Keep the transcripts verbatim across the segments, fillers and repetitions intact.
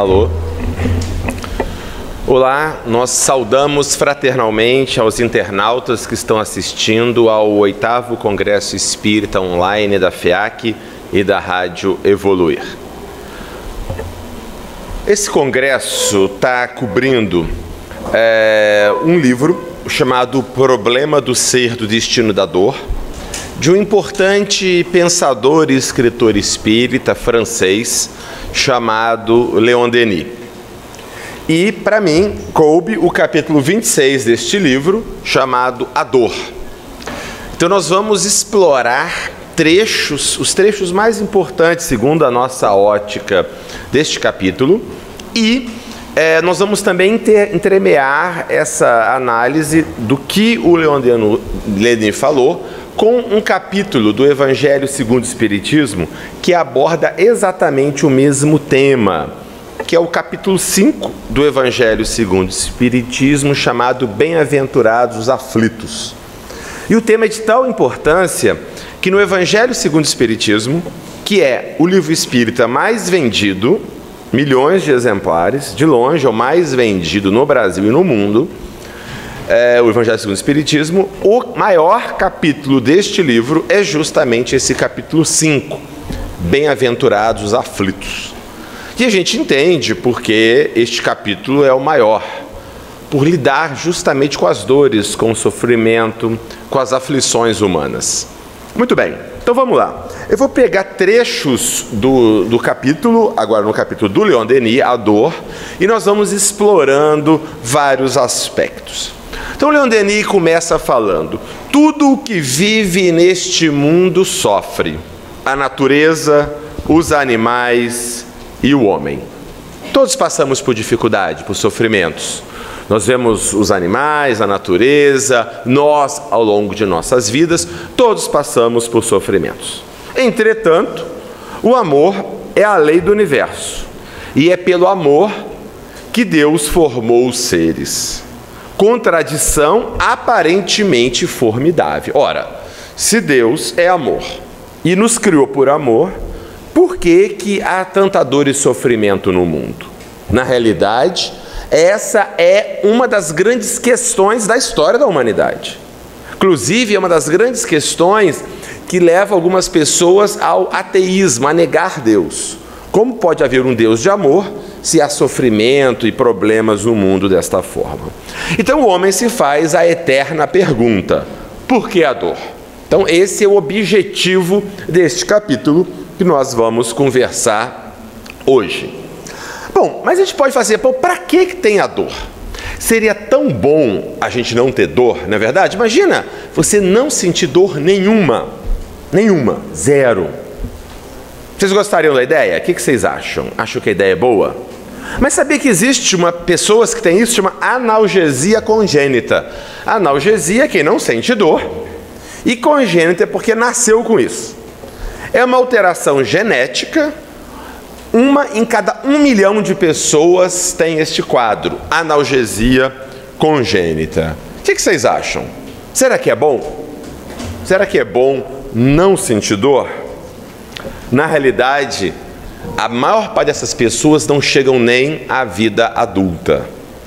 Alô? Olá, nós saudamos fraternalmente aos internautas que estão assistindo ao oitavo Congresso Espírita Online da FEAC e da Rádio Evoluir. Esse congresso está cobrindo é, um livro chamado Problema do Ser, do Destino da Dor, de um importante pensador e escritor espírita francês chamado Leon Denis. E, para mim, coube o capítulo vinte e seis deste livro, chamado A Dor. Então, nós vamos explorar trechos, os trechos mais importantes, segundo a nossa ótica, deste capítulo, e é, nós vamos também inter, entremear essa análise do que o Leon Denis falou com um capítulo do Evangelho segundo o Espiritismo que aborda exatamente o mesmo tema, que é o capítulo cinco do Evangelho segundo o Espiritismo, chamado Bem-aventurados os aflitos. E o tema é de tal importância que no Evangelho segundo o Espiritismo, que é o livro espírita mais vendido, milhões de exemplares, de longe é o mais vendido no Brasil e no mundo, é, o Evangelho segundo o Espiritismo, o maior capítulo deste livro é justamente esse capítulo cinco, Bem-aventurados os aflitos. E a gente entende porque este capítulo é o maior, por lidar justamente com as dores, com o sofrimento, com as aflições humanas. Muito bem, então vamos lá. Eu vou pegar trechos do, do capítulo, agora no capítulo do Leon Denis, A Dor, e nós vamos explorando vários aspectos. Então, Leon Denis começa falando: tudo o que vive neste mundo sofre, a natureza, os animais e o homem. Todos passamos por dificuldade, por sofrimentos. Nós vemos os animais, a natureza, nós, ao longo de nossas vidas, todos passamos por sofrimentos. Entretanto, o amor é a lei do universo, e é pelo amor que Deus formou os seres. Contradição aparentemente formidável. Ora, se Deus é amor e nos criou por amor, por que que há tanta dor e sofrimento no mundo? Na realidade, essa é uma das grandes questões da história da humanidade. Inclusive, é uma das grandes questões que leva algumas pessoas ao ateísmo, a negar Deus. Como pode haver um Deus de amor se há sofrimento e problemas no mundo desta forma? Então o homem se faz a eterna pergunta: por que a dor? Então esse é o objetivo deste capítulo que nós vamos conversar hoje. Bom, mas a gente pode fazer, para que que tem a dor? Seria tão bom a gente não ter dor, não é verdade? Imagina você não sentir dor nenhuma, nenhuma, zero. Vocês gostariam da ideia? O que que vocês acham? Acham que a ideia é boa? Mas sabia que existe uma pessoas que têm isso, chama analgesia congênita. Analgesia é quem não sente dor, e congênita é porque nasceu com isso. É uma alteração genética. Uma em cada um milhão de pessoas tem este quadro, analgesia congênita. O que que vocês acham? Será que é bom? Será que é bom não sentir dor? Na realidade, a maior parte dessas pessoas não chegam nem à vida adulta.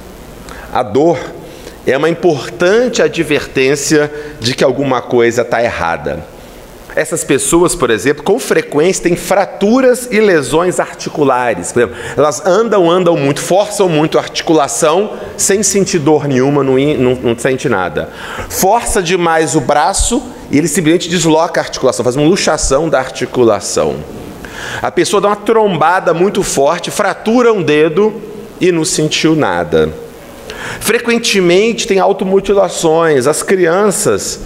A dor é uma importante advertência de que alguma coisa está errada. Essas pessoas, por exemplo, com frequência têm fraturas e lesões articulares. Por exemplo, elas andam, andam muito, forçam muito a articulação sem sentir dor nenhuma, não, não, não sente nada. Força demais o braço e ele simplesmente desloca a articulação, faz uma luxação da articulação. A pessoa dá uma trombada muito forte, fratura um dedo e não sentiu nada. Frequentemente tem automutilações. As crianças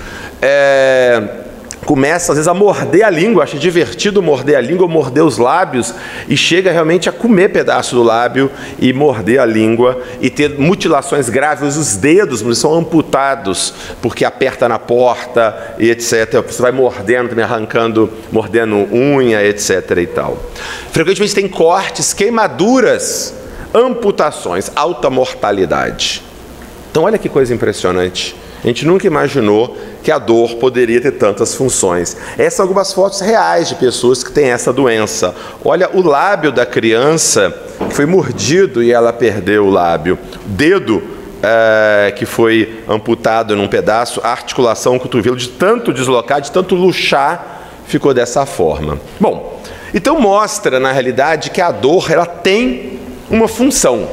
é, começam às vezes a morder a língua, acha divertido morder a língua, morder os lábios, e chega realmente a comer pedaço do lábio e morder a língua e ter mutilações graves. Os dedos são amputados porque aperta na porta e etcétera. Você vai mordendo, também arrancando, mordendo unha, etcétera e tal. Frequentemente tem cortes, queimaduras, amputações, alta mortalidade. Então olha que coisa impressionante. A gente nunca imaginou que a dor poderia ter tantas funções. Essas são algumas fotos reais de pessoas que têm essa doença. Olha o lábio da criança que foi mordido e ela perdeu o lábio. Dedo é, que foi amputado num pedaço, a articulação, o cotovelo, de tanto deslocar, de tanto luxar, ficou dessa forma. Bom, então mostra, na realidade, que a dor ela tem uma função.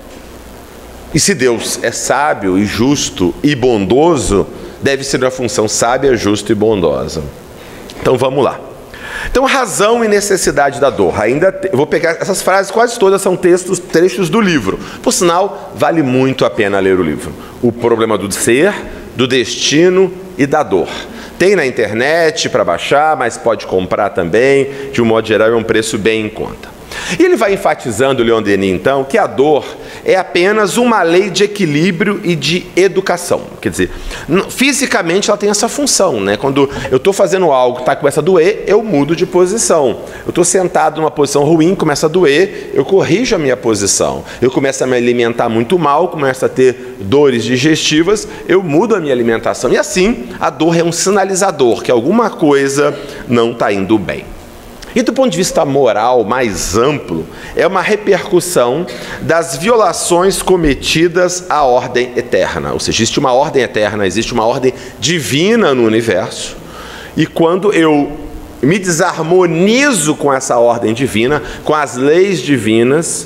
E se Deus é sábio e justo e bondoso, deve ser uma função sábia, justa e bondosa. Então vamos lá. Então, razão e necessidade da dor. Ainda te... vou pegar essas frases, quase todas são textos, trechos do livro. Por sinal, vale muito a pena ler o livro. O problema do ser, do destino e da dor. Tem na internet para baixar, mas pode comprar também. De um modo geral, é um preço bem em conta. E ele vai enfatizando, Leon Denis, então, que a dor é apenas uma lei de equilíbrio e de educação. Quer dizer, fisicamente ela tem essa função, né? Quando eu estou fazendo algo que está começa a doer, eu mudo de posição. Eu estou sentado numa posição ruim, começa a doer, eu corrijo a minha posição. Eu começo a me alimentar muito mal, começo a ter dores digestivas, eu mudo a minha alimentação. E assim, a dor é um sinalizador que alguma coisa não está indo bem. E do ponto de vista moral mais amplo, é uma repercussão das violações cometidas à ordem eterna. Ou seja, existe uma ordem eterna, existe uma ordem divina no universo. E quando eu me desarmonizo com essa ordem divina, com as leis divinas,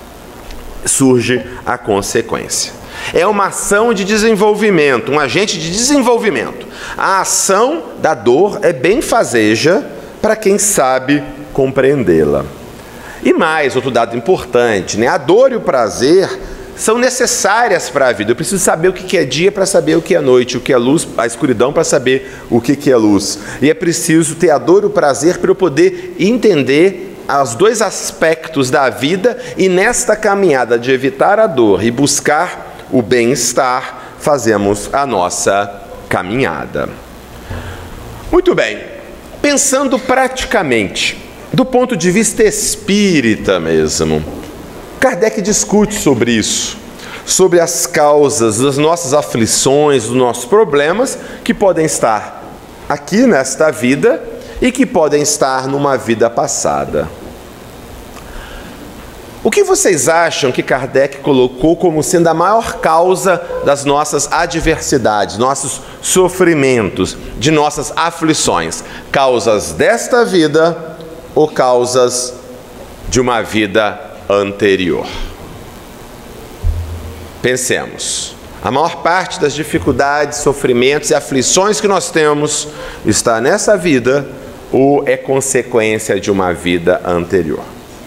surge a consequência. É uma ação de desenvolvimento, um agente de desenvolvimento. A ação da dor é benfazeja para quem sabe compreendê-la. E mais, outro dado importante, né? A dor e o prazer são necessárias para a vida. Eu preciso saber o que é dia para saber o que é noite, o que é luz, a escuridão para saber o que é luz. E é preciso ter a dor e o prazer para eu poder entender os dois aspectos da vida e nesta caminhada de evitar a dor e buscar o bem-estar, fazemos a nossa caminhada. Muito bem. Pensando praticamente, do ponto de vista espírita mesmo, Kardec discute sobre isso, sobre as causas das nossas aflições, dos nossos problemas, que podem estar aqui nesta vida e que podem estar numa vida passada. O que vocês acham que Kardec colocou como sendo a maior causa das nossas adversidades, nossos sofrimentos, de nossas aflições? Causas desta vida ou causas de uma vida anterior? Pensemos. A maior parte das dificuldades, sofrimentos e aflições que nós temos está nessa vida ou é consequência de uma vida anterior?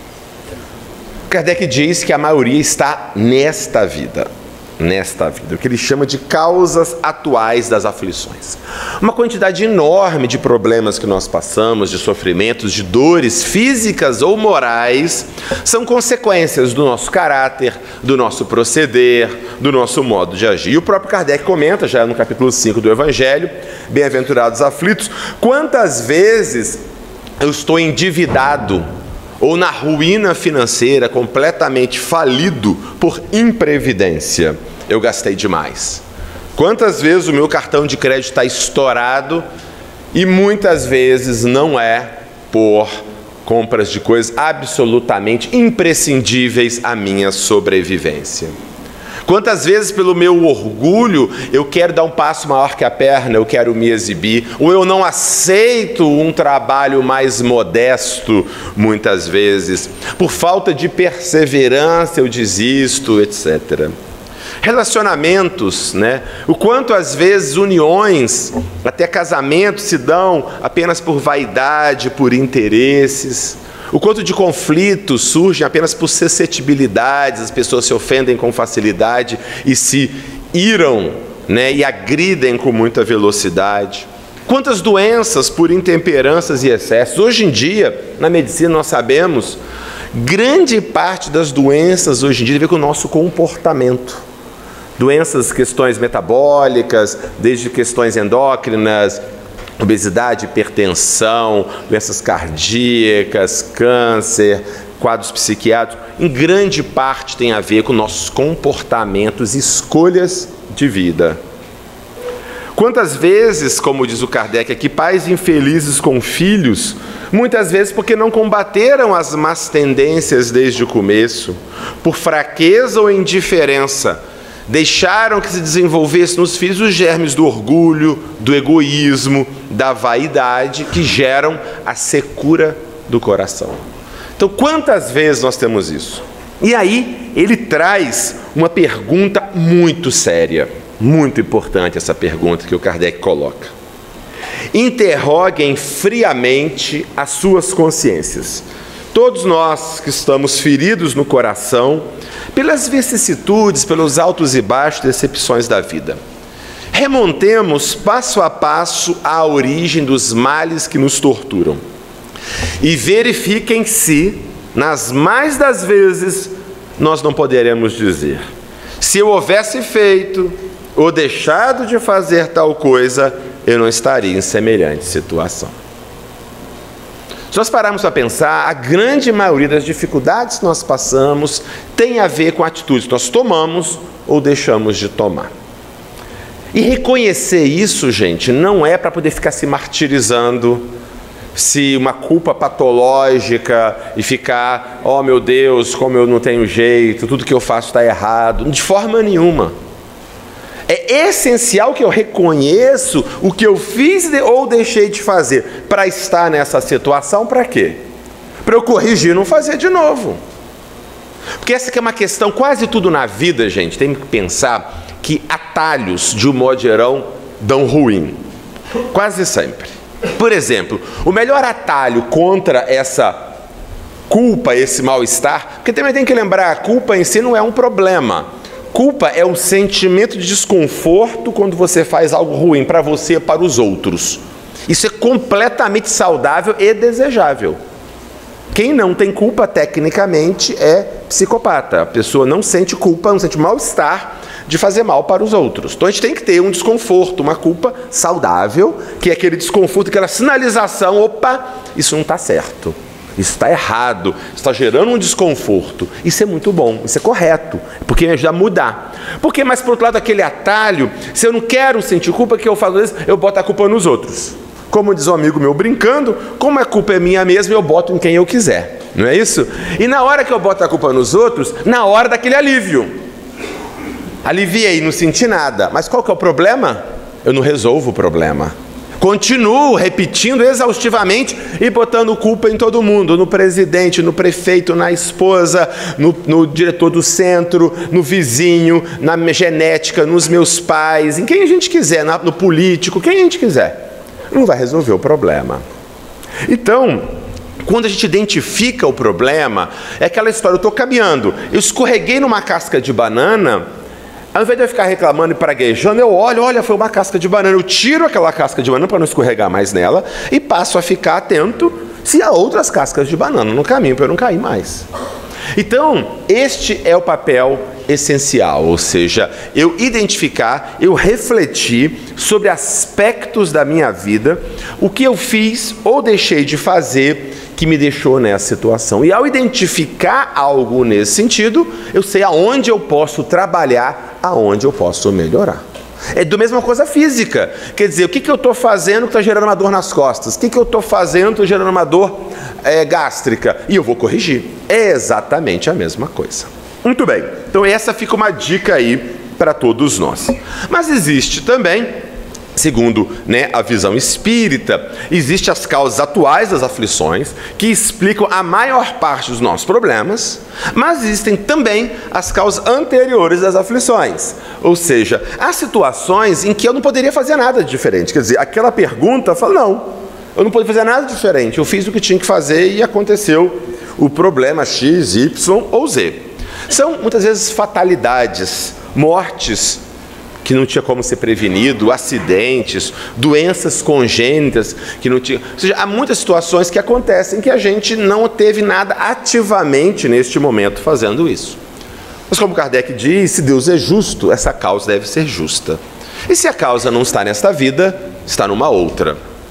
Kardec diz que a maioria está nesta vida, nesta vida, o que ele chama de causas atuais das aflições. Uma quantidade enorme de problemas que nós passamos, de sofrimentos, de dores físicas ou morais, são consequências do nosso caráter, do nosso proceder, do nosso modo de agir. E o próprio Kardec comenta, já no capítulo cinco do Evangelho, Bem-aventurados aflitos, quantas vezes eu estou endividado, ou na ruína financeira, completamente falido por imprevidência. Eu gastei demais. Quantas vezes o meu cartão de crédito está estourado e muitas vezes não é por compras de coisas absolutamente imprescindíveis à minha sobrevivência. Quantas vezes pelo meu orgulho eu quero dar um passo maior que a perna, eu quero me exibir, ou eu não aceito um trabalho mais modesto, muitas vezes, por falta de perseverança eu desisto, etcétera. Relacionamentos, né? O quanto às vezes uniões, até casamentos se dão apenas por vaidade, por interesses. O quanto de conflitos surgem apenas por suscetibilidades, as pessoas se ofendem com facilidade e se iram, né, e agridem com muita velocidade. Quantas doenças por intemperanças e excessos. Hoje em dia, na medicina nós sabemos, grande parte das doenças hoje em dia tem a ver com o nosso comportamento. Doenças, questões metabólicas, desde questões endócrinas, obesidade, hipertensão, doenças cardíacas, câncer, quadros psiquiátricos, em grande parte tem a ver com nossos comportamentos e escolhas de vida. Quantas vezes, como diz o Kardec aqui, pais infelizes com filhos, muitas vezes porque não combateram as más tendências desde o começo, por fraqueza ou indiferença, deixaram que se desenvolvesse nos filhos os germes do orgulho, do egoísmo, da vaidade, que geram a secura do coração. Então, quantas vezes nós temos isso? E aí, ele traz uma pergunta muito séria, muito importante essa pergunta que o Kardec coloca. Interroguem friamente as suas consciências. Todos nós que estamos feridos no coração, pelas vicissitudes, pelos altos e baixos, decepções da vida. Remontemos passo a passo a origem dos males que nos torturam. E verifiquem se, nas mais das vezes, nós não poderemos dizer: se eu houvesse feito ou deixado de fazer tal coisa, eu não estaria em semelhante situação. Se nós pararmos para pensar, a grande maioria das dificuldades que nós passamos tem a ver com atitudes que nós tomamos ou deixamos de tomar. E reconhecer isso, gente, não é para poder ficar se martirizando, se uma culpa patológica e ficar, oh meu Deus, como eu não tenho jeito, tudo que eu faço está errado, de forma nenhuma. É essencial que eu reconheça o que eu fiz ou deixei de fazer para estar nessa situação. Para quê? Para eu corrigir e não fazer de novo. Porque essa aqui é uma questão, quase tudo na vida, gente, tem que pensar que atalhos, de um modo geral, dão ruim. Quase sempre. Por exemplo, o melhor atalho contra essa culpa, esse mal-estar, porque também tem que lembrar, a culpa em si não é um problema. Culpa é um sentimento de desconforto quando você faz algo ruim para você e para os outros. Isso é completamente saudável e desejável. Quem não tem culpa, tecnicamente, é psicopata. A pessoa não sente culpa, não sente mal-estar de fazer mal para os outros. Então a gente tem que ter um desconforto, uma culpa saudável, que é aquele desconforto, aquela sinalização, opa, isso não está certo. Isso está errado, está gerando um desconforto. Isso é muito bom, isso é correto, porque me ajuda a mudar. Porque, mas por outro lado, aquele atalho, se eu não quero sentir culpa, o que eu faço isso? Eu boto a culpa nos outros. Como diz um amigo meu brincando, como a culpa é minha mesma, eu boto em quem eu quiser. Não é isso? E na hora que eu boto a culpa nos outros, na hora daquele alívio. Aliviei, não senti nada. Mas qual que é o problema? Eu não resolvo o problema. Continuo repetindo exaustivamente e botando culpa em todo mundo, no presidente, no prefeito, na esposa, no, no diretor do centro, no vizinho, na genética, nos meus pais, em quem a gente quiser, no político, quem a gente quiser. Não vai resolver o problema. Então, quando a gente identifica o problema, é aquela história, eu estou caminhando, eu escorreguei numa casca de banana. Ao invés de eu ficar reclamando e praguejando, eu olho, olha, foi uma casca de banana. Eu tiro aquela casca de banana para não escorregar mais nela e passo a ficar atento se há outras cascas de banana no caminho para eu não cair mais. Então, este é o papel essencial, ou seja, eu identificar, eu refletir sobre aspectos da minha vida, o que eu fiz ou deixei de fazer que me deixou nessa situação. E ao identificar algo nesse sentido, eu sei aonde eu posso trabalhar, aonde eu posso melhorar. É do mesma coisa física. Quer dizer, o que, que eu estou fazendo que está gerando uma dor nas costas? O que, que eu estou fazendo que está gerando uma dor é, gástrica? E eu vou corrigir. É exatamente a mesma coisa. Muito bem. Então essa fica uma dica aí para todos nós. Mas existe também, segundo né, a visão espírita, existem as causas atuais das aflições, que explicam a maior parte dos nossos problemas, mas existem também as causas anteriores das aflições. Ou seja, há situações em que eu não poderia fazer nada de diferente. Quer dizer, aquela pergunta, eu falo, não, eu não poderia fazer nada diferente. Eu fiz o que tinha que fazer e aconteceu o problema X, Y ou Z. São, muitas vezes, fatalidades, mortes, que não tinha como ser prevenido, acidentes, doenças congênitas que não tinha. Ou seja, há muitas situações que acontecem que a gente não teve nada ativamente neste momento fazendo isso. Mas como Kardec diz, se Deus é justo, essa causa deve ser justa. E se a causa não está nesta vida, está numa outra.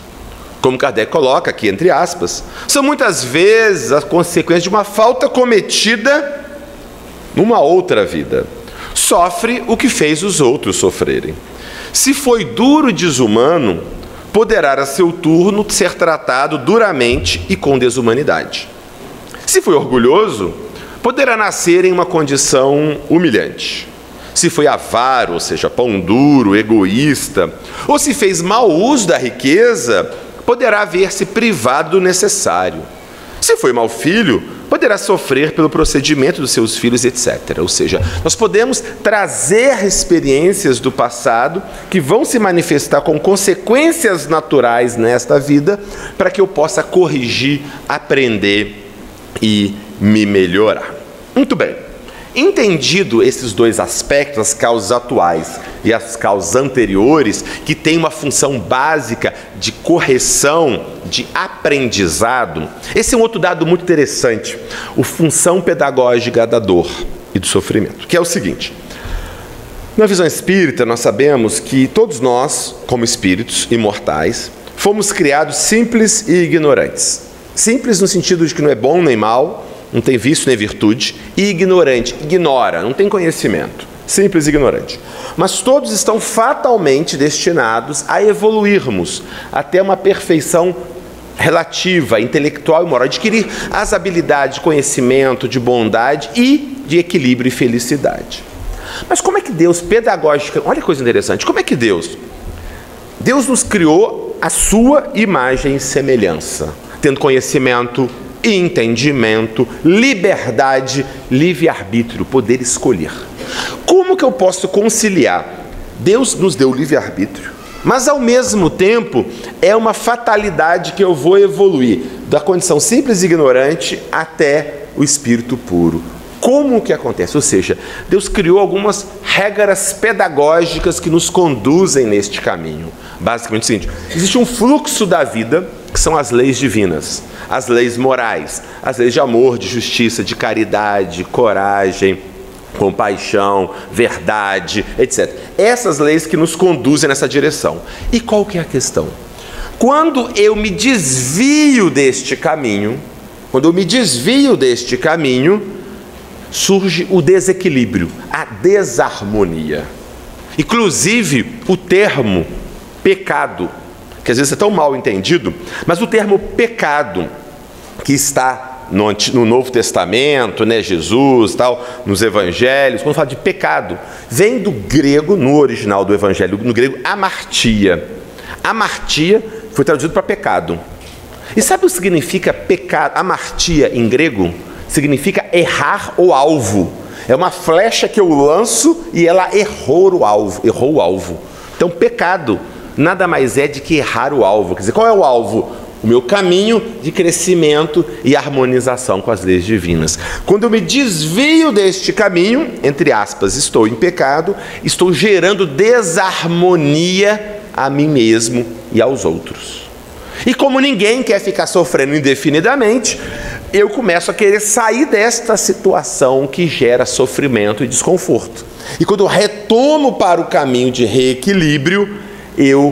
Como Kardec coloca aqui, entre aspas, são muitas vezes as consequências de uma falta cometida numa outra vida. Sofre o que fez os outros sofrerem. Se foi duro e desumano, poderá a seu turno ser tratado duramente e com desumanidade. Se foi orgulhoso, poderá nascer em uma condição humilhante. Se foi avaro, ou seja, pão duro, egoísta, ou se fez mau uso da riqueza, poderá ver-se privado do necessário. Se foi mau filho, poderá sofrer pelo procedimento dos seus filhos, etcétera. Ou seja, nós podemos trazer experiências do passado que vão se manifestar com consequências naturais nesta vida, para que eu possa corrigir, aprender e me melhorar. Muito bem. Entendido esses dois aspectos, as causas atuais e as causas anteriores, que têm uma função básica de correção, de aprendizado, esse é um outro dado muito interessante, a função pedagógica da dor e do sofrimento, que é o seguinte: na visão espírita, nós sabemos que todos nós, como espíritos imortais, fomos criados simples e ignorantes. Simples no sentido de que não é bom nem mal, não tem vício nem virtude, e ignorante, ignora, não tem conhecimento, simples e ignorante. Mas todos estão fatalmente destinados a evoluirmos até uma perfeição relativa, intelectual e moral, adquirir as habilidades de conhecimento, de bondade e de equilíbrio e felicidade. Mas como é que Deus, pedagógica, olha que coisa interessante, como é que Deus, Deus nos criou a sua imagem e semelhança, tendo conhecimento, entendimento, liberdade, livre-arbítrio, poder escolher. Como que eu posso conciliar? Deus nos deu livre-arbítrio, mas ao mesmo tempo é uma fatalidade que eu vou evoluir da condição simples e ignorante até o espírito puro. Como que acontece? Ou seja, Deus criou algumas regras pedagógicas que nos conduzem neste caminho. Basicamente o seguinte: existe um fluxo da vida, que são as leis divinas, as leis morais, as leis de amor, de justiça, de caridade, coragem, compaixão, verdade, etcétera. Essas leis que nos conduzem nessa direção. E qual que é a questão? Quando eu me desvio deste caminho, quando eu me desvio deste caminho, surge o desequilíbrio, a desarmonia. Inclusive, o termo pecado, que às vezes é tão mal entendido, mas o termo pecado, que está no, no Novo Testamento, né, Jesus, tal, nos Evangelhos, quando fala de pecado, vem do grego, no original do Evangelho, no grego, amartia. Amartia foi traduzido para pecado. E sabe o que significa pecado? Amartia em grego significa errar o alvo. É uma flecha que eu lanço e ela errou o alvo. Errou o alvo. Então, pecado nada mais é de que errar o alvo. Quer dizer, qual é o alvo? O meu caminho de crescimento e harmonização com as leis divinas. Quando eu me desvio deste caminho, entre aspas, estou em pecado, estou gerando desarmonia a mim mesmo e aos outros. E como ninguém quer ficar sofrendo indefinidamente, eu começo a querer sair desta situação que gera sofrimento e desconforto. E quando eu retomo para o caminho de reequilíbrio, eu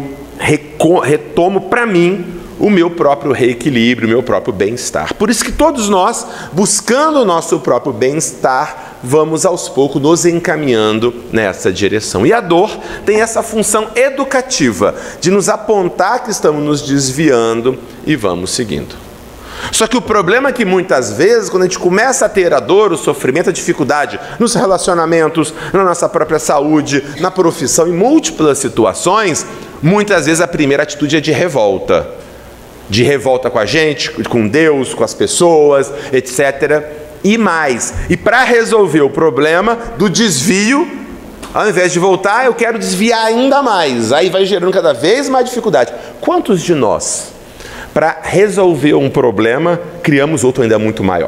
retomo para mim o meu próprio reequilíbrio, o meu próprio bem-estar. Por isso que todos nós, buscando o nosso próprio bem-estar, vamos aos poucos nos encaminhando nessa direção. E a dor tem essa função educativa, de nos apontar que estamos nos desviando e vamos seguindo. Só que o problema é que muitas vezes, quando a gente começa a ter a dor, o sofrimento, a dificuldade nos relacionamentos, na nossa própria saúde, na profissão, em múltiplas situações, muitas vezes a primeira atitude é de revolta. De revolta com a gente, com Deus, com as pessoas, etcétera. E mais, e para resolver o problema do desvio, ao invés de voltar, eu quero desviar ainda mais. Aí vai gerando cada vez mais dificuldade. Quantos de nós, para resolver um problema, criamos outro ainda muito maior?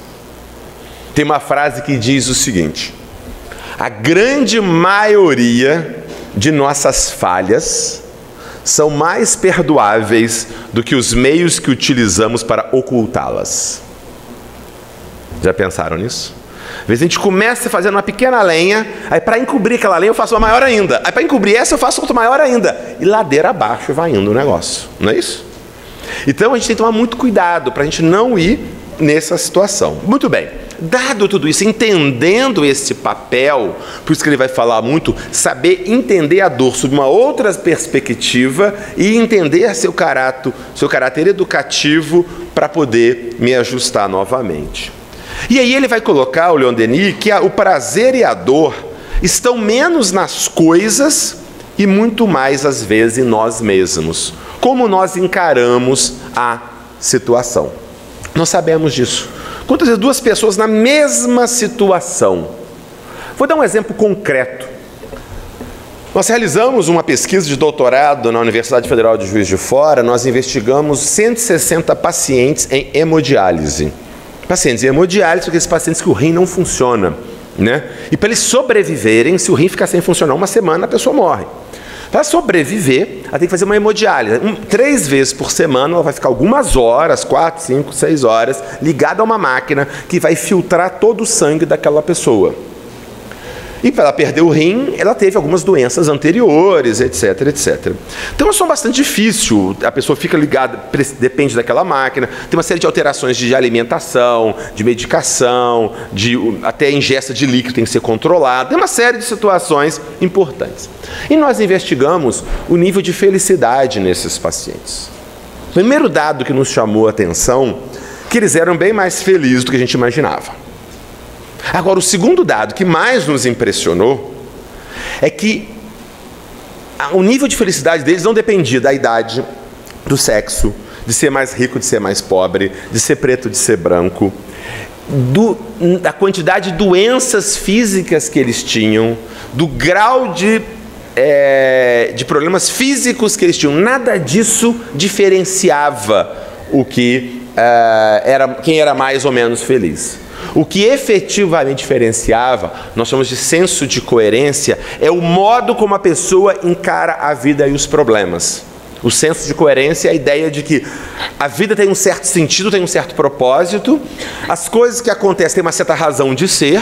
Tem uma frase que diz o seguinte: a grande maioria de nossas falhas são mais perdoáveis do que os meios que utilizamos para ocultá-las. Já pensaram nisso? Às vezes a gente começa fazendo uma pequena lenha, aí para encobrir aquela lenha eu faço uma maior ainda, aí para encobrir essa eu faço outra maior ainda, e ladeira abaixo vai indo o negócio, não é isso? Então a gente tem que tomar muito cuidado para a gente não ir nessa situação. Muito bem, dado tudo isso, entendendo esse papel, por isso que ele vai falar muito, saber entender a dor sob uma outra perspectiva e entender seu caráter, seu caráter educativo para poder me ajustar novamente. E aí ele vai colocar, o Leon Denis, que a, o prazer e a dor estão menos nas coisas e muito mais, às vezes, em nós mesmos. Como nós encaramos a situação. Nós sabemos disso. Quantas vezes duas pessoas na mesma situação? Vou dar um exemplo concreto. Nós realizamos uma pesquisa de doutorado na Universidade Federal de Juiz de Fora. Nós investigamos cento e sessenta pacientes em hemodiálise. Pacientes em hemodiálise são aqueles pacientes que o rim não funciona, né? E para eles sobreviverem, se o rim ficar sem funcionar uma semana, a pessoa morre. Para sobreviver, ela tem que fazer uma hemodiálise. Um, três vezes por semana, ela vai ficar algumas horas, quatro, cinco, seis horas, ligada a uma máquina que vai filtrar todo o sangue daquela pessoa. E para ela perder o rim, ela teve algumas doenças anteriores, etc, etcétera. Então, isso é bastante difícil. A pessoa fica ligada, depende daquela máquina. Tem uma série de alterações de alimentação, de medicação, de, até a ingesta de líquido tem que ser controlada. Tem uma série de situações importantes. E nós investigamos o nível de felicidade nesses pacientes. O primeiro dado que nos chamou a atenção, que eles eram bem mais felizes do que a gente imaginava. Agora, o segundo dado que mais nos impressionou é que o nível de felicidade deles não dependia da idade, do sexo, de ser mais rico, de ser mais pobre, de ser preto, de ser branco, do, da quantidade de doenças físicas que eles tinham, do grau de, é, de problemas físicos que eles tinham. Nada disso diferenciava o que, é, era, quem era mais ou menos feliz. O que efetivamente diferenciava, nós chamamos de senso de coerência, é o modo como a pessoa encara a vida e os problemas. O senso de coerência é a ideia de que a vida tem um certo sentido, tem um certo propósito, as coisas que acontecem têm uma certa razão de ser,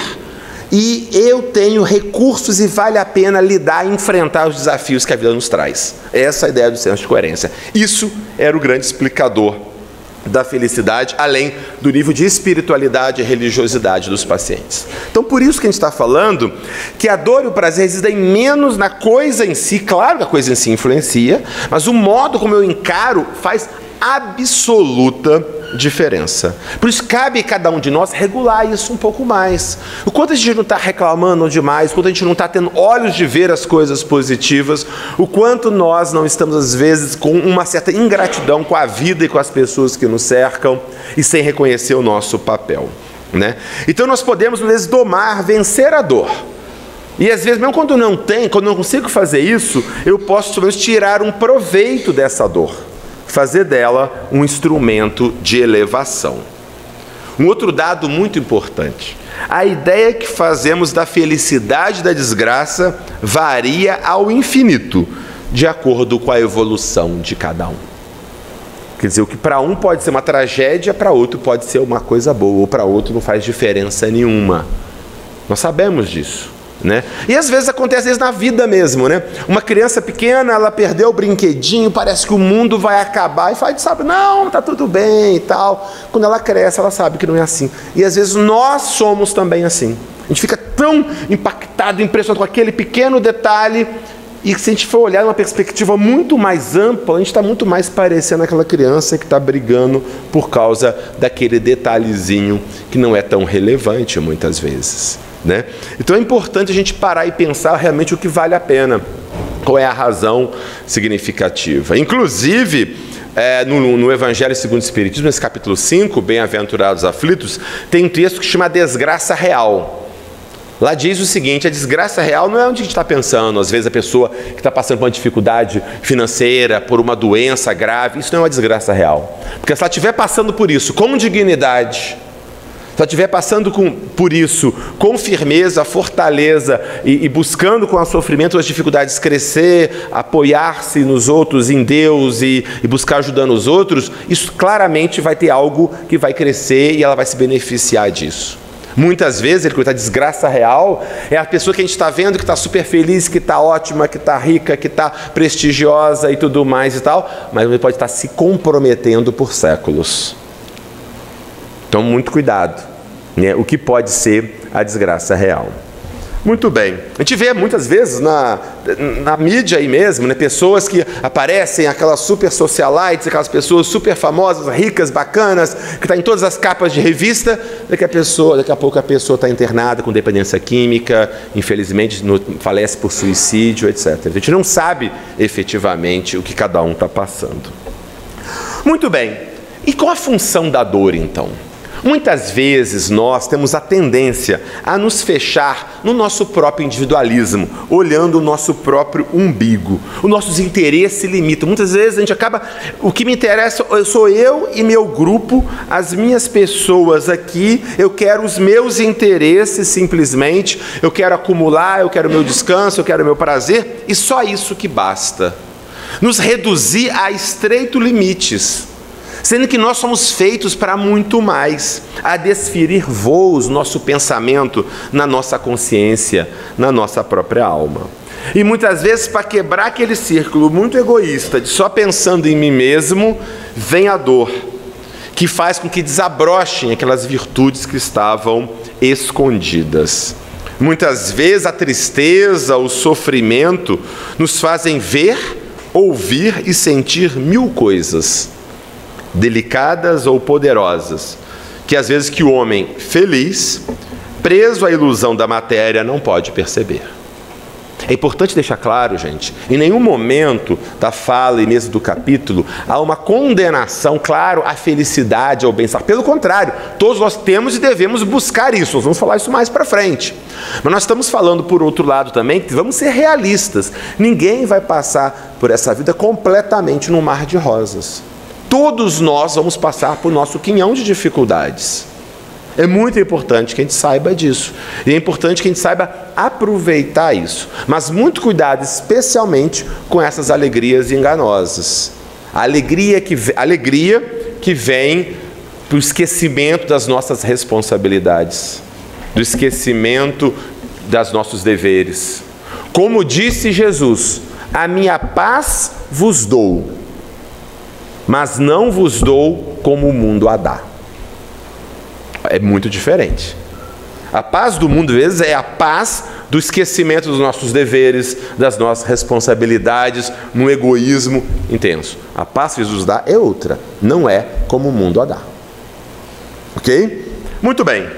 e eu tenho recursos e vale a pena lidar e enfrentar os desafios que a vida nos traz. Essa é a ideia do senso de coerência. Isso era o grande explicador da felicidade, além do nível de espiritualidade e religiosidade dos pacientes. Então, por isso que a gente está falando que a dor e o prazer residem menos na coisa em si. Claro que a coisa em si influencia, mas o modo como eu encaro faz absoluta diferença. Por isso cabe a cada um de nós regular isso um pouco mais. O quanto a gente não está reclamando demais, o quanto a gente não está tendo olhos de ver as coisas positivas, o quanto nós não estamos às vezes com uma certa ingratidão com a vida e com as pessoas que nos cercam e sem reconhecer o nosso papel, né? Então nós podemos às vezes domar, vencer a dor. E às vezes, mesmo quando não tem, quando não consigo fazer isso, eu posso pelo menos tirar um proveito dessa dor. Fazer dela um instrumento de elevação. Um outro dado muito importante. A ideia que fazemos da felicidade e da desgraça varia ao infinito, de acordo com a evolução de cada um. Quer dizer, o que para um pode ser uma tragédia, para outro pode ser uma coisa boa, ou para outro não faz diferença nenhuma. Nós sabemos disso. Né? E às vezes acontece isso na vida mesmo, né? Uma criança pequena, ela perdeu o brinquedinho, parece que o mundo vai acabar, e faz, sabe, não, tá tudo bem e tal. Quando ela cresce, ela sabe que não é assim. E às vezes nós somos também assim. A gente fica tão impactado, impressionado com aquele pequeno detalhe, e se a gente for olhar uma perspectiva muito mais ampla, a gente está muito mais parecendo aquela criança que está brigando por causa daquele detalhezinho que não é tão relevante muitas vezes. Né? Então é importante a gente parar e pensar realmente o que vale a pena, qual é a razão significativa. Inclusive, é, no, no Evangelho segundo o Espiritismo, nesse capítulo cinco, Bem-aventurados aflitos, tem um texto que chama Desgraça Real. Lá diz o seguinte: a desgraça real não é onde a gente está pensando. Às vezes a pessoa que está passando por uma dificuldade financeira, por uma doença grave, isso não é uma desgraça real. Porque se ela estiver passando por isso com dignidade, se ela estiver passando com, por isso com firmeza, fortaleza e, e buscando com o sofrimento, as dificuldades crescer, apoiar-se nos outros, em Deus e, e buscar ajudando os outros, isso claramente vai ter algo que vai crescer e ela vai se beneficiar disso. Muitas vezes, ele conta a desgraça real, é a pessoa que a gente está vendo que está super feliz, que está ótima, que está rica, que está prestigiosa e tudo mais e tal, mas ele pode estar se comprometendo por séculos. Então, muito cuidado. né, o que pode ser a desgraça real. Muito bem. A gente vê muitas vezes na, na mídia aí mesmo, né, pessoas que aparecem, aquelas super socialites, aquelas pessoas super famosas, ricas, bacanas, que estão em todas as capas de revista, daqui a, pessoa, daqui a pouco a pessoa está internada com dependência química, infelizmente no, falece por suicídio, etcétera. A gente não sabe efetivamente o que cada um está passando. Muito bem. E qual a função da dor, então? Muitas vezes nós temos a tendência a nos fechar no nosso próprio individualismo, olhando o nosso próprio umbigo. Os nossos interesses se limitam. Muitas vezes a gente acaba... O que me interessa sou eu e meu grupo, as minhas pessoas aqui. Eu quero os meus interesses simplesmente. Eu quero acumular, eu quero o meu descanso, eu quero o meu prazer. E só isso que basta. Nos reduzir a estreitos limites. Sendo que nós somos feitos para muito mais, a desferir voos, nosso pensamento, na nossa consciência, na nossa própria alma. E muitas vezes, para quebrar aquele círculo muito egoísta, de só pensando em mim mesmo, vem a dor, que faz com que desabrochem aquelas virtudes que estavam escondidas. Muitas vezes a tristeza, o sofrimento, nos fazem ver, ouvir e sentir mil coisas, delicadas ou poderosas, que às vezes que o homem feliz, preso à ilusão da matéria, não pode perceber. É importante deixar claro, gente, em nenhum momento da fala e mesmo do capítulo há uma condenação, claro, à felicidade, ao bem-estar. Pelo contrário, todos nós temos e devemos buscar isso. Nós vamos falar isso mais para frente. Mas nós estamos falando, por outro lado, também, que vamos ser realistas. Ninguém vai passar por essa vida completamente num mar de rosas. Todos nós vamos passar por nosso quinhão de dificuldades. É muito importante que a gente saiba disso. E é importante que a gente saiba aproveitar isso. Mas muito cuidado, especialmente com essas alegrias enganosas. A alegria que, alegria que vem do esquecimento das nossas responsabilidades, do esquecimento dos nossos deveres. Como disse Jesus, a minha paz vos dou, mas não vos dou como o mundo a dá. É muito diferente. A paz do mundo, às vezes, é a paz do esquecimento dos nossos deveres, das nossas responsabilidades, no egoísmo intenso. A paz que Jesus dá é outra, não é como o mundo a dá. Ok? Muito bem.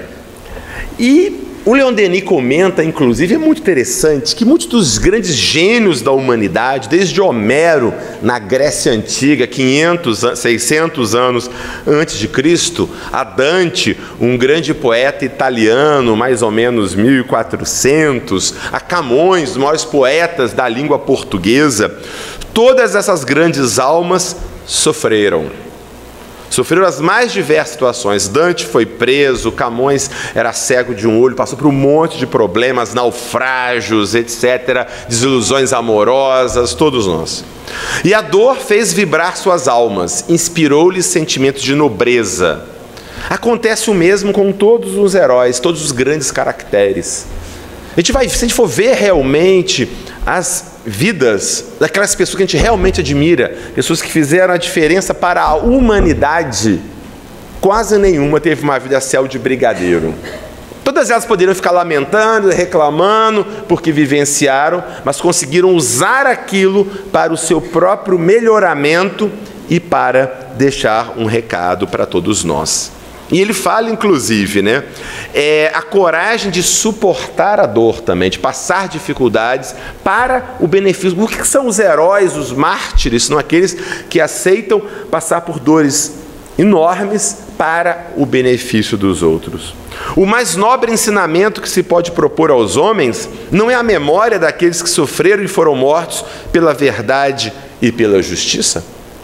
E o Leon Denis comenta, inclusive, é muito interessante, que muitos dos grandes gênios da humanidade, desde Homero, na Grécia Antiga, quinhentos, seiscentos anos antes de Cristo, a Dante, um grande poeta italiano, mais ou menos mil e quatrocentos, a Camões, os maiores poetas da língua portuguesa, todas essas grandes almas sofreram. Sofreram as mais diversas situações. Dante foi preso, Camões era cego de um olho, passou por um monte de problemas, naufrágios, etcétera, desilusões amorosas, todos nós. E a dor fez vibrar suas almas, inspirou-lhes sentimentos de nobreza. Acontece o mesmo com todos os heróis, todos os grandes caracteres. A gente vai, se a gente for ver realmente as vidas daquelas pessoas que a gente realmente admira, pessoas que fizeram a diferença para a humanidade, quase nenhuma teve uma vida céu de brigadeiro. Todas elas poderiam ficar lamentando, reclamando, porque vivenciaram, mas conseguiram usar aquilo para o seu próprio melhoramento e para deixar um recado para todos nós. E ele fala, inclusive, né, é, a coragem de suportar a dor também, de passar dificuldades para o benefício. O que são os heróis, os mártires? São aqueles que aceitam passar por dores enormes para o benefício dos outros. O mais nobre ensinamento que se pode propor aos homens não é a memória daqueles que sofreram e foram mortos pela verdade e pela justiça?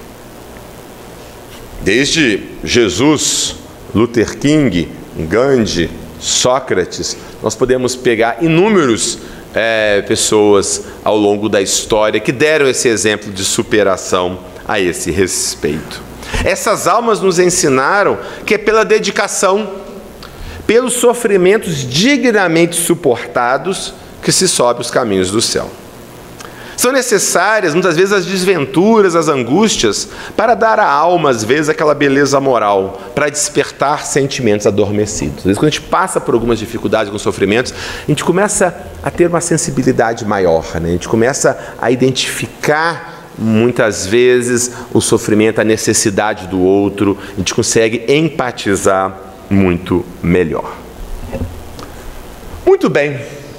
Desde Jesus, Luther King, Gandhi, Sócrates, nós podemos pegar inúmeros é, pessoas ao longo da história que deram esse exemplo de superação a esse respeito. Essas almas nos ensinaram que é pela dedicação, pelos sofrimentos dignamente suportados, que se sobe os caminhos do céu. São necessárias, muitas vezes, as desventuras, as angústias, para dar à alma, às vezes, aquela beleza moral, para despertar sentimentos adormecidos. Às vezes, quando a gente passa por algumas dificuldades, alguns sofrimentos, a gente começa a ter uma sensibilidade maior, né? A gente começa a identificar, muitas vezes, o sofrimento, a necessidade do outro, a gente consegue empatizar muito melhor. Muito bem.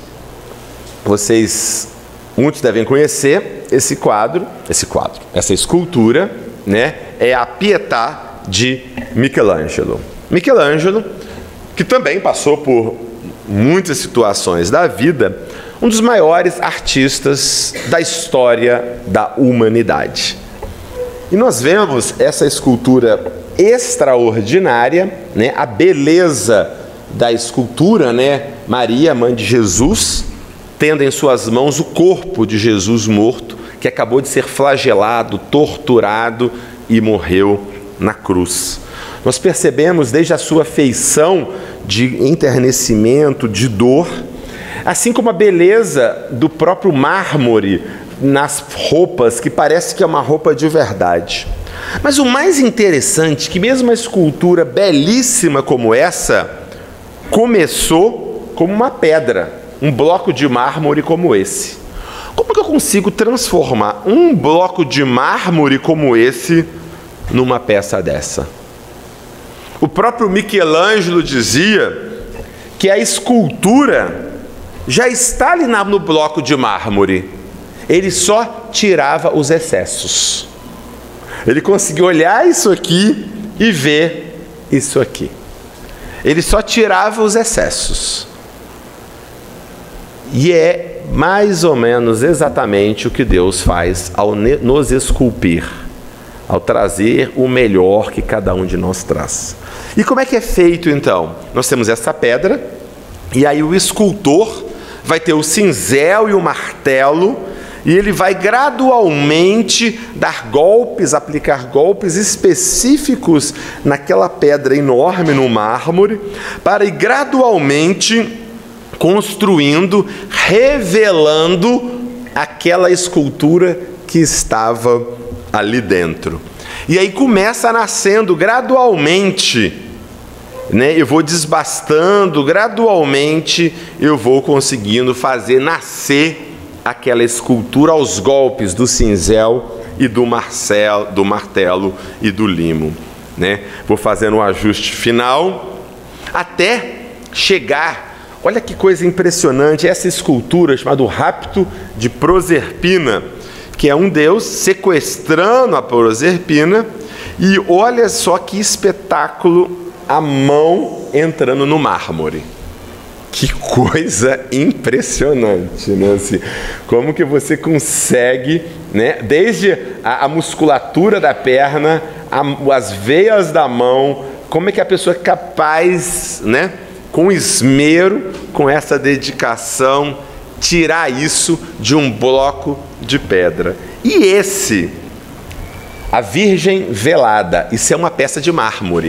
Vocês, muitos devem conhecer esse quadro, esse quadro, essa escultura, né? É a Pietà de Michelangelo. Michelangelo, que também passou por muitas situações da vida, um dos maiores artistas da história da humanidade. E nós vemos essa escultura extraordinária, né? A beleza da escultura, né? Maria, mãe de Jesus, tendo em suas mãos o corpo de Jesus morto, que acabou de ser flagelado, torturado e morreu na cruz. Nós percebemos desde a sua feição de enternecimento, de dor, assim como a beleza do próprio mármore nas roupas, que parece que é uma roupa de verdade. Mas o mais interessante é que mesmo uma escultura belíssima como essa, começou como uma pedra, um bloco de mármore como esse. Como que eu consigo transformar um bloco de mármore como esse numa peça dessa? O próprio Michelangelo dizia que a escultura já está ali no bloco de mármore. Ele só tirava os excessos. Ele conseguiu olhar isso aqui e ver isso aqui. Ele só tirava os excessos. E é mais ou menos exatamente o que Deus faz ao nos esculpir, ao trazer o melhor que cada um de nós traz. E como é que é feito então? Nós temos essa pedra, e aí o escultor vai ter o cinzel e o martelo, e ele vai gradualmente dar golpes, aplicar golpes específicos naquela pedra enorme no mármore, para ir gradualmente construindo, revelando aquela escultura que estava ali dentro. E aí começa nascendo gradualmente, né? Eu vou desbastando, gradualmente eu vou conseguindo fazer nascer aquela escultura aos golpes do cinzel e do, marcel, do martelo e do limo, né? Vou fazendo o ajuste final até chegar. Olha que coisa impressionante, essa escultura chamada o Rapto de Proserpina, que é um deus sequestrando a Proserpina, e olha só que espetáculo, a mão entrando no mármore. Que coisa impressionante, né? Assim, como que você consegue, né? Desde a, a musculatura da perna, a, as veias da mão, como é que a pessoa é capaz, né? Com esmero, com essa dedicação, tirar isso de um bloco de pedra. E esse, a Virgem Velada, isso é uma peça de mármore.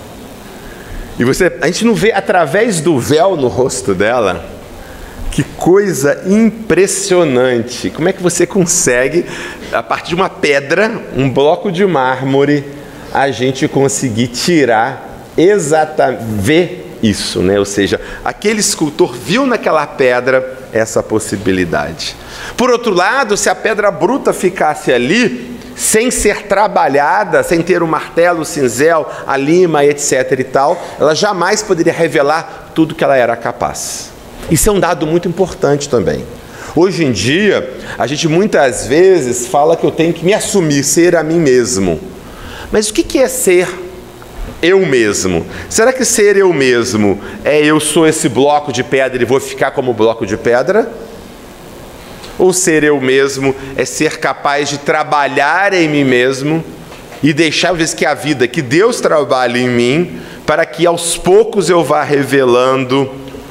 E você, a gente não vê através do véu no rosto dela. Que coisa impressionante. Como é que você consegue, a partir de uma pedra, um bloco de mármore, a gente conseguir tirar exatamente, ver isso, né? Ou seja, aquele escultor viu naquela pedra essa possibilidade. Por outro lado, se a pedra bruta ficasse ali, sem ser trabalhada, sem ter o martelo, o cinzel, a lima, etc e tal, ela jamais poderia revelar tudo que ela era capaz. Isso é um dado muito importante também. Hoje em dia, a gente muitas vezes fala que eu tenho que me assumir, ser a mim mesmo. Mas o que é ser eu mesmo? Será que ser eu mesmo é eu sou esse bloco de pedra e vou ficar como bloco de pedra? Ou ser eu mesmo é ser capaz de trabalhar em mim mesmo e deixar, às vezes, que a vida, que Deus trabalhe em mim, para que aos poucos eu vá revelando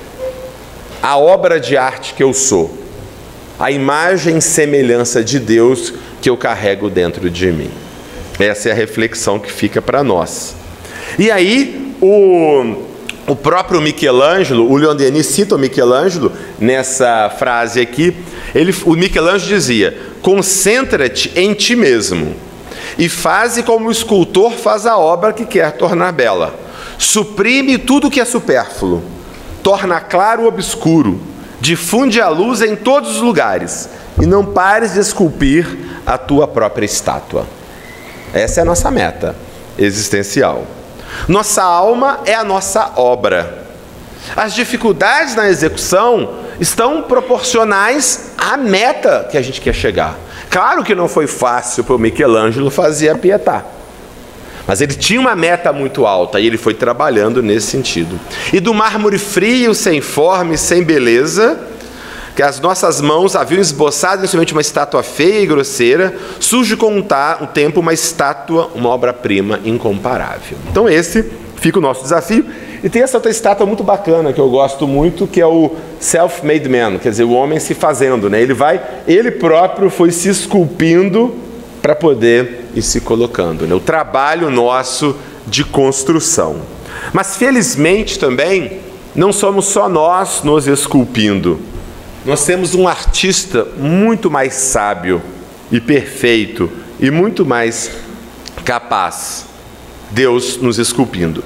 a obra de arte que eu sou, a imagem e semelhança de Deus que eu carrego dentro de mim. Essa é a reflexão que fica para nós. E aí, o, o próprio Michelangelo, o Leon Denis cita o Michelangelo nessa frase aqui. Ele, o Michelangelo dizia: concentra-te em ti mesmo e faze como o escultor faz a obra que quer tornar bela. Suprime tudo que é supérfluo, torna claro o obscuro, difunde a luz em todos os lugares e não pares de esculpir a tua própria estátua. Essa é a nossa meta existencial. Nossa alma é a nossa obra. As dificuldades na execução estão proporcionais à meta que a gente quer chegar. Claro que não foi fácil para o Michelangelo fazer a Pietà, mas ele tinha uma meta muito alta e ele foi trabalhando nesse sentido. E do mármore frio, sem forma e sem beleza, que as nossas mãos haviam esboçado inicialmente uma estátua feia e grosseira, surge com o tempo uma estátua, uma obra-prima incomparável. Então esse fica o nosso desafio. E tem essa outra estátua muito bacana que eu gosto muito, que é o self-made man, quer dizer, o homem se fazendo, né? Ele vai, ele próprio foi se esculpindo para poder ir se colocando, né? O trabalho nosso de construção. Mas felizmente também não somos só nós nos esculpindo. Nós temos um artista muito mais sábio e perfeito e muito mais capaz, Deus nos esculpindo.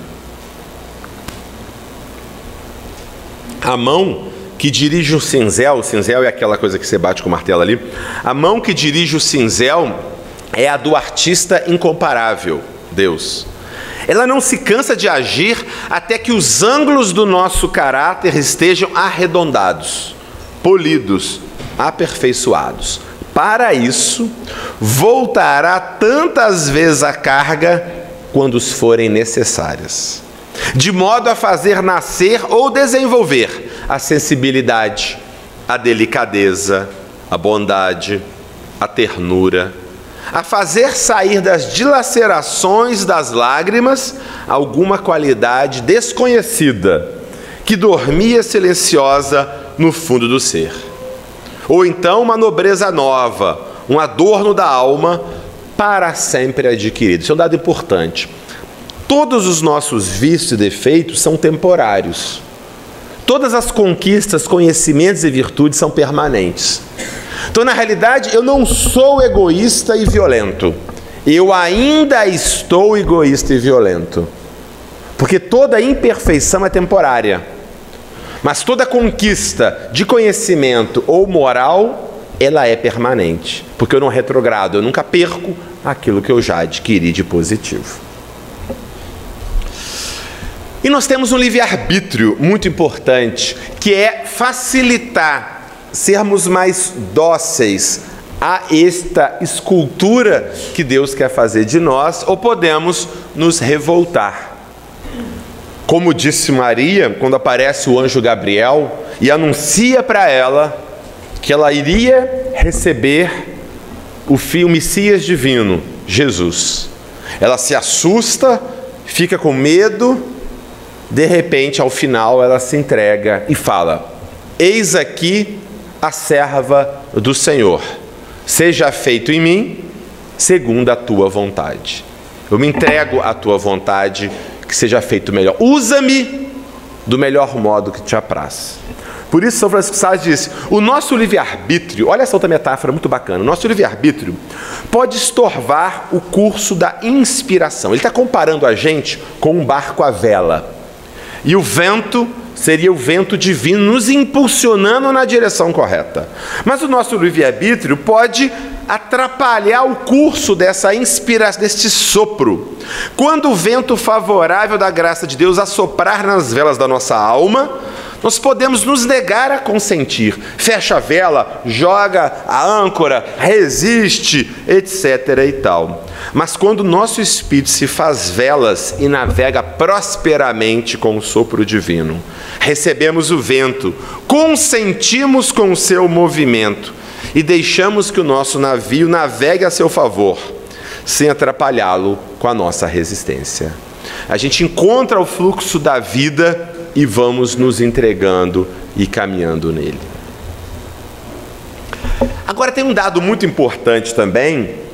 A mão que dirige o cinzel, o cinzel é aquela coisa que você bate com o martelo ali, a mão que dirige o cinzel é a do artista incomparável, Deus. Ela não se cansa de agir até que os ângulos do nosso caráter estejam arredondados, polidos, aperfeiçoados. Para isso, voltará tantas vezes a carga quando forem necessárias, de modo a fazer nascer ou desenvolver a sensibilidade, a delicadeza, a bondade, a ternura, a fazer sair das dilacerações das lágrimas alguma qualidade desconhecida que dormia silenciosa no fundo do ser. Ou então uma nobreza nova, um adorno da alma para sempre adquirido. Isso é um dado importante. Todos os nossos vícios e defeitos são temporários. Todas as conquistas, conhecimentos e virtudes são permanentes. Então, na realidade, eu não sou egoísta e violento. Eu ainda estou egoísta e violento. Porque toda imperfeição é temporária. Mas toda conquista de conhecimento ou moral, ela é permanente. Porque eu não retrogrado, eu nunca perco aquilo que eu já adquiri de positivo. E nós temos um livre-arbítrio muito importante, que é facilitar, sermos mais dóceis a esta escultura que Deus quer fazer de nós, ou podemos nos revoltar. Como disse Maria, quando aparece o anjo Gabriel e anuncia para ela que ela iria receber o filho, o Messias divino, Jesus. Ela se assusta, fica com medo, de repente, ao final, ela se entrega e fala: eis aqui a serva do Senhor, seja feito em mim segundo a tua vontade. Eu me entrego à tua vontade, que seja feito melhor. Usa-me do melhor modo que te apraz. Por isso, São Francisco de Sales disse: o nosso livre-arbítrio, olha essa outra metáfora muito bacana, o nosso livre-arbítrio pode estorvar o curso da inspiração. Ele está comparando a gente com um barco à vela. E o vento seria o vento divino nos impulsionando na direção correta. Mas o nosso livre-arbítrio pode atrapalhar o curso dessa inspiração, deste sopro. Quando o vento favorável da graça de Deus assoprar nas velas da nossa alma, nós podemos nos negar a consentir. Fecha a vela, joga a âncora, resiste, etc e tal. Mas quando o nosso espírito se faz velas e navega prosperamente com o sopro divino, recebemos o vento, consentimos com o seu movimento e deixamos que o nosso navio navegue a seu favor, sem atrapalhá-lo com a nossa resistência. A gente encontra o fluxo da vida e vamos nos entregando e caminhando nele. Agora tem um dado muito importante também,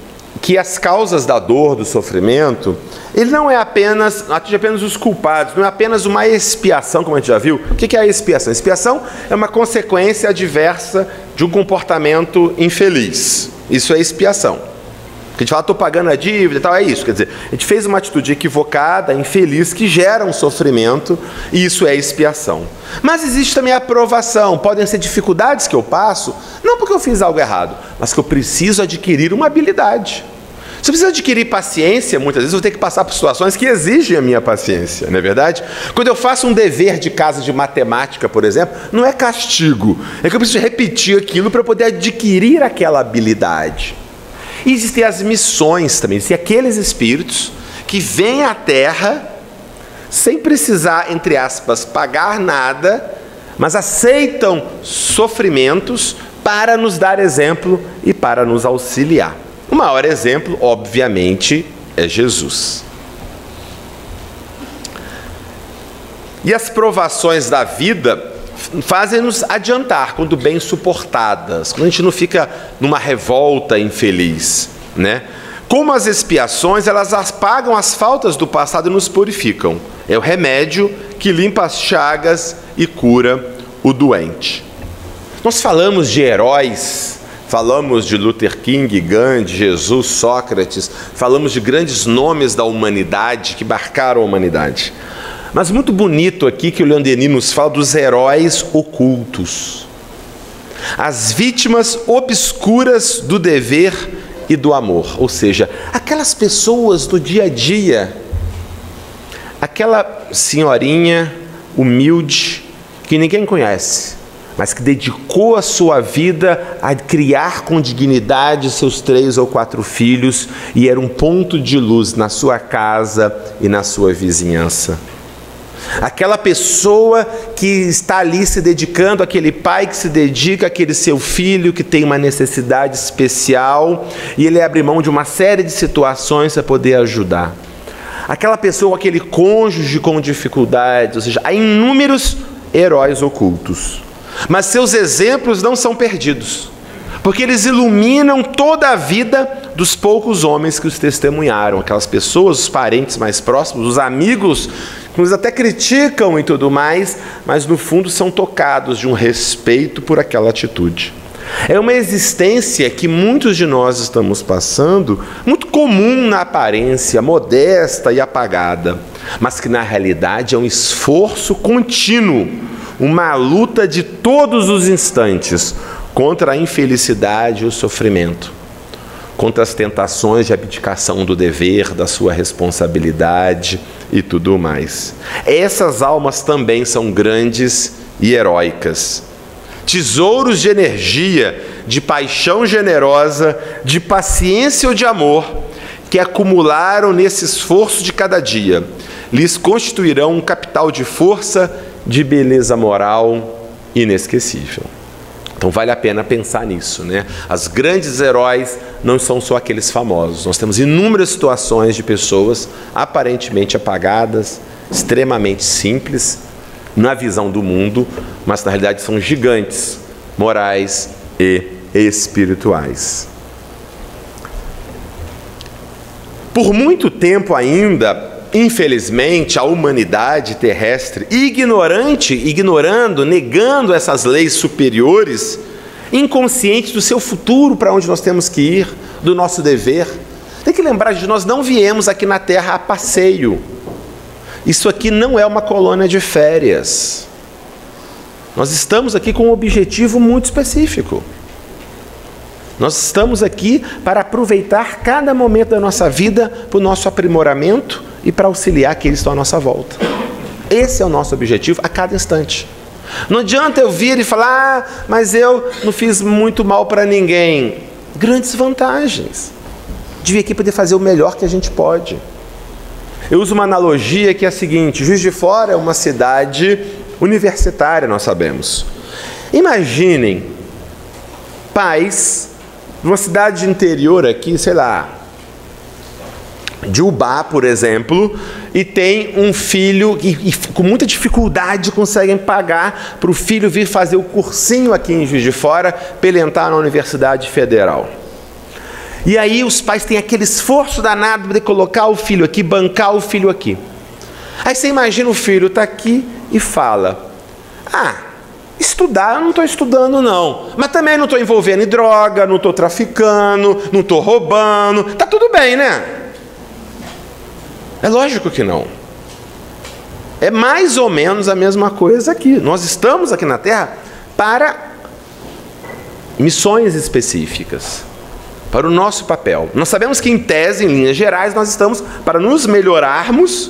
que as causas da dor, do sofrimento, ele não é apenas, atinge apenas os culpados, não é apenas uma expiação, como a gente já viu. O que é a expiação? A expiação é uma consequência adversa de um comportamento infeliz. Isso é expiação. A gente fala, estou pagando a dívida e tal, é isso. Quer dizer, a gente fez uma atitude equivocada, infeliz, que gera um sofrimento, e isso é expiação. Mas existe também a aprovação. Podem ser dificuldades que eu passo, não porque eu fiz algo errado, mas que eu preciso adquirir uma habilidade. Se eu preciso adquirir paciência, muitas vezes eu vou ter que passar por situações que exigem a minha paciência, não é verdade? Quando eu faço um dever de casa de matemática, por exemplo, não é castigo, é que eu preciso repetir aquilo para poder adquirir aquela habilidade. E existem as missões também, existem aqueles espíritos que vêm à Terra sem precisar, entre aspas, pagar nada, mas aceitam sofrimentos para nos dar exemplo e para nos auxiliar. O maior exemplo, obviamente, é Jesus. E as provações da vida fazem-nos adiantar quando bem suportadas, quando a gente não fica numa revolta infeliz, né? Como as expiações, elas apagam as faltas do passado e nos purificam. É o remédio que limpa as chagas e cura o doente. Nós falamos de heróis, falamos de Luther King, Gandhi, Jesus, Sócrates, falamos de grandes nomes da humanidade que marcaram a humanidade. Mas muito bonito aqui que o Leon Denis nos fala dos heróis ocultos. As vítimas obscuras do dever e do amor. Ou seja, aquelas pessoas do dia a dia. Aquela senhorinha humilde que ninguém conhece, mas que dedicou a sua vida a criar com dignidade seus três ou quatro filhos e era um ponto de luz na sua casa e na sua vizinhança. Aquela pessoa que está ali se dedicando, aquele pai que se dedica àquele seu filho que tem uma necessidade especial e ele abre mão de uma série de situações para poder ajudar. Aquela pessoa, aquele cônjuge com dificuldades, ou seja, há inúmeros heróis ocultos. Mas seus exemplos não são perdidos, porque eles iluminam toda a vida dos poucos homens que os testemunharam, aquelas pessoas, os parentes mais próximos, os amigos, que nos até criticam e tudo mais, mas no fundo são tocados de um respeito por aquela atitude. É uma existência que muitos de nós estamos passando, muito comum na aparência, modesta e apagada, mas que na realidade é um esforço contínuo, uma luta de todos os instantes contra a infelicidade e o sofrimento, contra as tentações de abdicação do dever, da sua responsabilidade e tudo mais. Essas almas também são grandes e heróicas. Tesouros de energia, de paixão generosa, de paciência ou de amor, que acumularam nesse esforço de cada dia, lhes constituirão um capital de força, de beleza moral inesquecível. Então vale a pena pensar nisso, né? As grandes heróis não são só aqueles famosos. Nós temos inúmeras situações de pessoas aparentemente apagadas, extremamente simples na visão do mundo, mas na realidade são gigantes morais e espirituais. Por muito tempo ainda, infelizmente, a humanidade terrestre, ignorante, ignorando, negando essas leis superiores, inconsciente do seu futuro, para onde nós temos que ir, do nosso dever. Tem que lembrar de nós não viemos aqui na Terra a passeio. Isso aqui não é uma colônia de férias. Nós estamos aqui com um objetivo muito específico. Nós estamos aqui para aproveitar cada momento da nossa vida para o nosso aprimoramento e para auxiliar aqueles que estão à nossa volta. Esse é o nosso objetivo a cada instante. Não adianta eu vir e falar, ah, mas eu não fiz muito mal para ninguém. Grandes vantagens de vir aqui poder fazer o melhor que a gente pode. Eu uso uma analogia que é a seguinte: Juiz de Fora é uma cidade universitária, nós sabemos. Imaginem pais de uma cidade interior aqui, sei lá, de Ubá, por exemplo, e tem um filho e, e com muita dificuldade conseguem pagar para o filho vir fazer o cursinho aqui em Juiz de Fora para ele entrar na Universidade Federal. E aí os pais têm aquele esforço danado de colocar o filho aqui, bancar o filho aqui. Aí você imagina o filho tá aqui e fala: ah, estudar eu não estou estudando não, mas também não estou envolvendo em droga, não estou traficando, não estou roubando, tá tudo bem, né? É lógico que não. É mais ou menos a mesma coisa aqui. Nós estamos aqui na Terra para missões específicas, para o nosso papel. Nós sabemos que, em tese, em linhas gerais, nós estamos para nos melhorarmos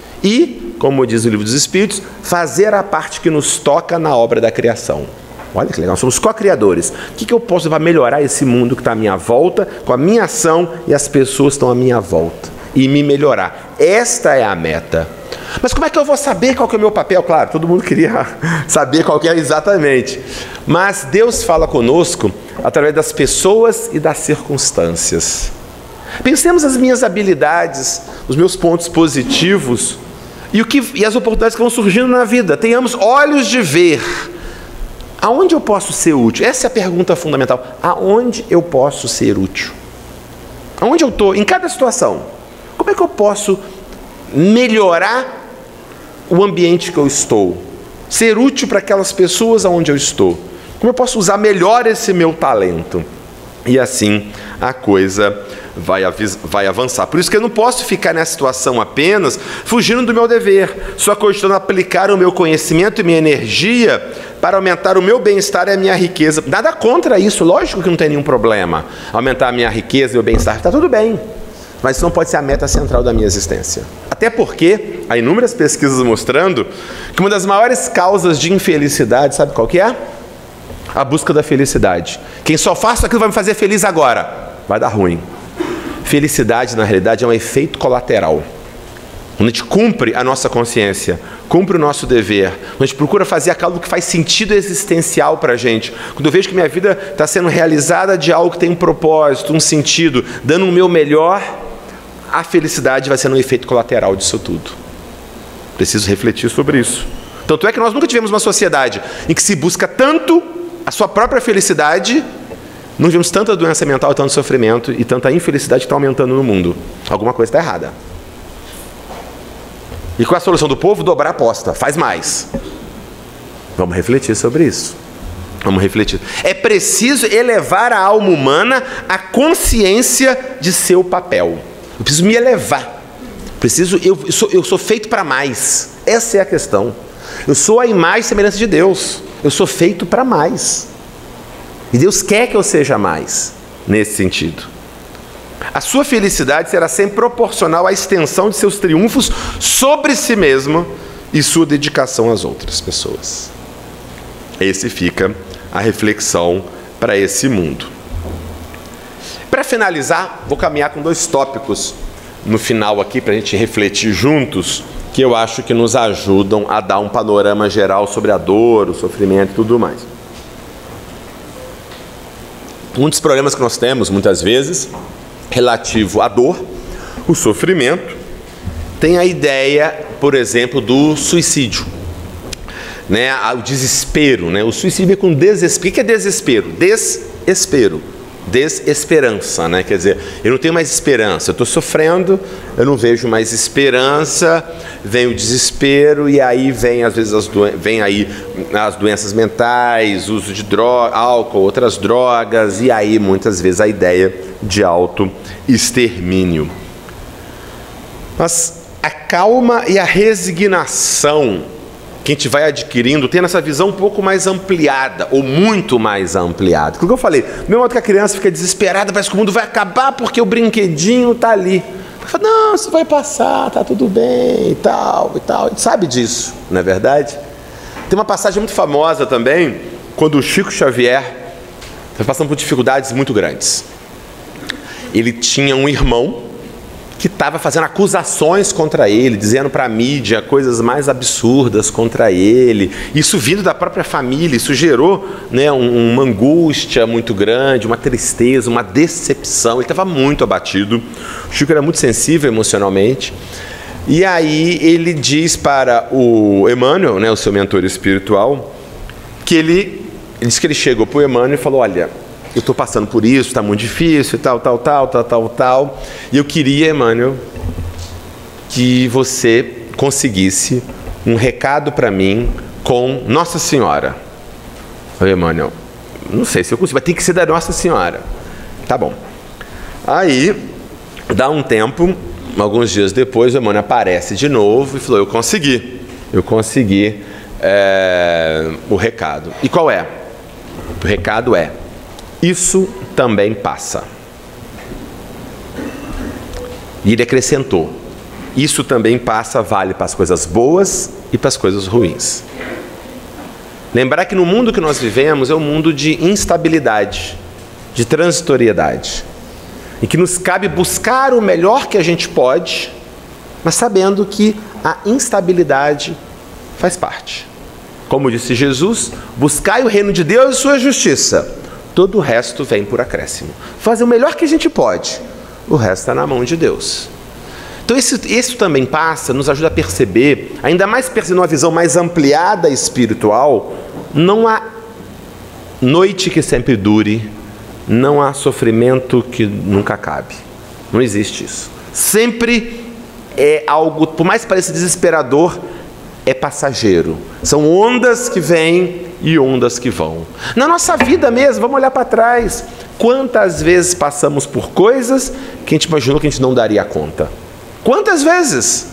e, como diz o Livro dos Espíritos, fazer a parte que nos toca na obra da criação. Olha que legal, somos co-criadores. O que eu posso para melhorar esse mundo que está à minha volta, com a minha ação e as pessoas que estão à minha volta, e me melhorar? Esta é a meta. Mas como é que eu vou saber qual que é o meu papel? Claro, todo mundo queria saber qual que é exatamente. Mas Deus fala conosco através das pessoas e das circunstâncias. Pensemos as minhas habilidades, os meus pontos positivos e, o que, e as oportunidades que vão surgindo na vida. Tenhamos olhos de ver. Aonde eu posso ser útil? Essa é a pergunta fundamental. Aonde eu posso ser útil? Aonde eu estou? Em cada situação. Como é que eu posso melhorar o ambiente que eu estou? Ser útil para aquelas pessoas aonde eu estou? Como eu posso usar melhor esse meu talento? E assim a coisa vai, vai avançar. Por isso que eu não posso ficar nessa situação apenas fugindo do meu dever, só cogitando aplicar o meu conhecimento e minha energia para aumentar o meu bem-estar e a minha riqueza. Nada contra isso, lógico que não tem nenhum problema. Aumentar a minha riqueza e o bem-estar, está tudo bem. Mas isso não pode ser a meta central da minha existência. Até porque há inúmeras pesquisas mostrando que uma das maiores causas de infelicidade, sabe qual que é? A busca da felicidade. Quem só faz aquilo vai me fazer feliz agora, vai dar ruim. Felicidade, na realidade, é um efeito colateral. Quando a gente cumpre a nossa consciência, cumpre o nosso dever, quando a gente procura fazer aquilo que faz sentido existencial para a gente, quando eu vejo que minha vida está sendo realizada de algo que tem um propósito, um sentido, dando o meu melhor, a felicidade vai ser um efeito colateral disso tudo. Preciso refletir sobre isso. Tanto é que nós nunca tivemos uma sociedade em que se busca tanto a sua própria felicidade, não tivemos tanta doença mental, tanto sofrimento e tanta infelicidade que está aumentando no mundo. Alguma coisa está errada. E qual é a solução do povo? Dobrar a aposta. Faz mais. Vamos refletir sobre isso. Vamos refletir. É preciso elevar a alma humana à consciência de seu papel. Eu preciso me elevar. Preciso, eu, eu, sou, eu sou feito para mais. Essa é a questão. Eu sou a imagem e semelhança de Deus. Eu sou feito para mais. E Deus quer que eu seja mais, nesse sentido. A sua felicidade será sempre proporcional à extensão de seus triunfos sobre si mesmo e sua dedicação às outras pessoas. Esse fica a reflexão para esse mundo. Para finalizar, vou caminhar com dois tópicos no final aqui para a gente refletir juntos, que eu acho que nos ajudam a dar um panorama geral sobre a dor, o sofrimento e tudo mais. Um dos problemas que nós temos, muitas vezes, relativo à dor, o sofrimento, tem a ideia, por exemplo, do suicídio, né? O desespero, né? O suicídio é com desespero. O que é desespero? Desespero. Desesperança, né? Quer dizer, eu não tenho mais esperança, eu estou sofrendo, eu não vejo mais esperança, vem o desespero e aí vem às vezes as, doen vem aí as doenças mentais, uso de droga, álcool, outras drogas, e aí muitas vezes a ideia de auto-extermínio. Mas a calma e a resignação que a gente vai adquirindo, tendo essa visão um pouco mais ampliada, ou muito mais ampliada. Como eu falei, do mesmo modo que a criança fica desesperada, parece que o mundo vai acabar porque o brinquedinho está ali. Fala, não, isso vai passar, tá tudo bem e tal, e tal. A gente sabe disso, não é verdade? Tem uma passagem muito famosa também, quando o Chico Xavier estava passando por dificuldades muito grandes. Ele tinha um irmão que estava fazendo acusações contra ele, dizendo para a mídia coisas mais absurdas contra ele, isso vindo da própria família, isso gerou, né, um, uma angústia muito grande, uma tristeza, uma decepção. Ele estava muito abatido, o Chico era muito sensível emocionalmente, e aí ele diz para o Emmanuel, né, o seu mentor espiritual, que ele, ele disse que ele chegou para o Emmanuel e falou, olha, eu estou passando por isso, está muito difícil, tal, tal, tal, tal, tal, tal. E eu queria, Emmanuel, que você conseguisse um recado para mim com Nossa Senhora. Oi, Emmanuel, não sei se eu consigo, mas tem que ser da Nossa Senhora. Tá bom. Aí, dá um tempo, alguns dias depois, o Emmanuel aparece de novo e falou, eu consegui, eu consegui é, o recado. E qual é? O recado é, isso também passa. E ele acrescentou, isso também passa, vale para as coisas boas e para as coisas ruins. Lembrar que no mundo que nós vivemos é um mundo de instabilidade, de transitoriedade, em que nos cabe buscar o melhor que a gente pode, mas sabendo que a instabilidade faz parte. Como disse Jesus, buscai o reino de Deus e sua justiça. Todo o resto vem por acréscimo. Fazer o melhor que a gente pode, o resto está na mão de Deus. Então isso, isso também passa, nos ajuda a perceber, ainda mais percebendo uma visão mais ampliada espiritual, não há noite que sempre dure, não há sofrimento que nunca acabe. Não existe isso. Sempre é algo, por mais que pareça desesperador, é passageiro. São ondas que vêm e ondas que vão. Na nossa vida mesmo, vamos olhar para trás. Quantas vezes passamos por coisas que a gente imaginou que a gente não daria conta? Quantas vezes?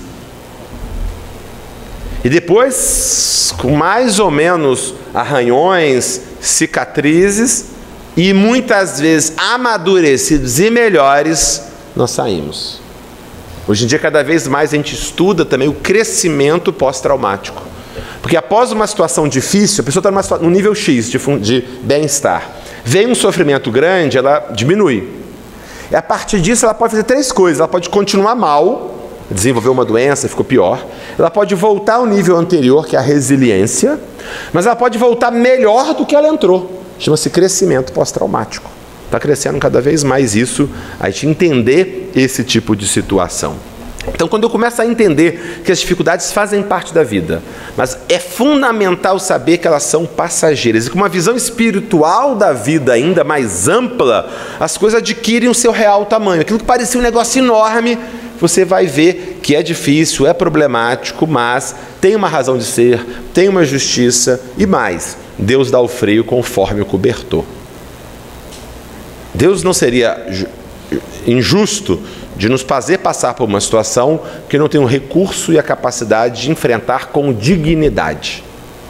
E depois, com mais ou menos arranhões, cicatrizes, e muitas vezes amadurecidos e melhores, nós saímos. Hoje em dia, cada vez mais a gente estuda também o crescimento pós-traumático. Porque após uma situação difícil, a pessoa está num nível X de, de bem-estar. Vem um sofrimento grande, ela diminui. E a partir disso, ela pode fazer três coisas. Ela pode continuar mal, desenvolver uma doença, ficou pior. Ela pode voltar ao nível anterior, que é a resiliência. Mas ela pode voltar melhor do que ela entrou. Chama-se crescimento pós-traumático. Está crescendo cada vez mais isso, a gente entender esse tipo de situação. Então, quando eu começo a entender que as dificuldades fazem parte da vida, mas é fundamental saber que elas são passageiras, e com uma visão espiritual da vida ainda mais ampla, as coisas adquirem o seu real tamanho. Aquilo que parecia um negócio enorme, você vai ver que é difícil, é problemático, mas tem uma razão de ser, tem uma justiça e mais. Deus dá o freio conforme o cobertor. Deus não seria injusto de nos fazer passar por uma situação que não tem o recurso e a capacidade de enfrentar com dignidade.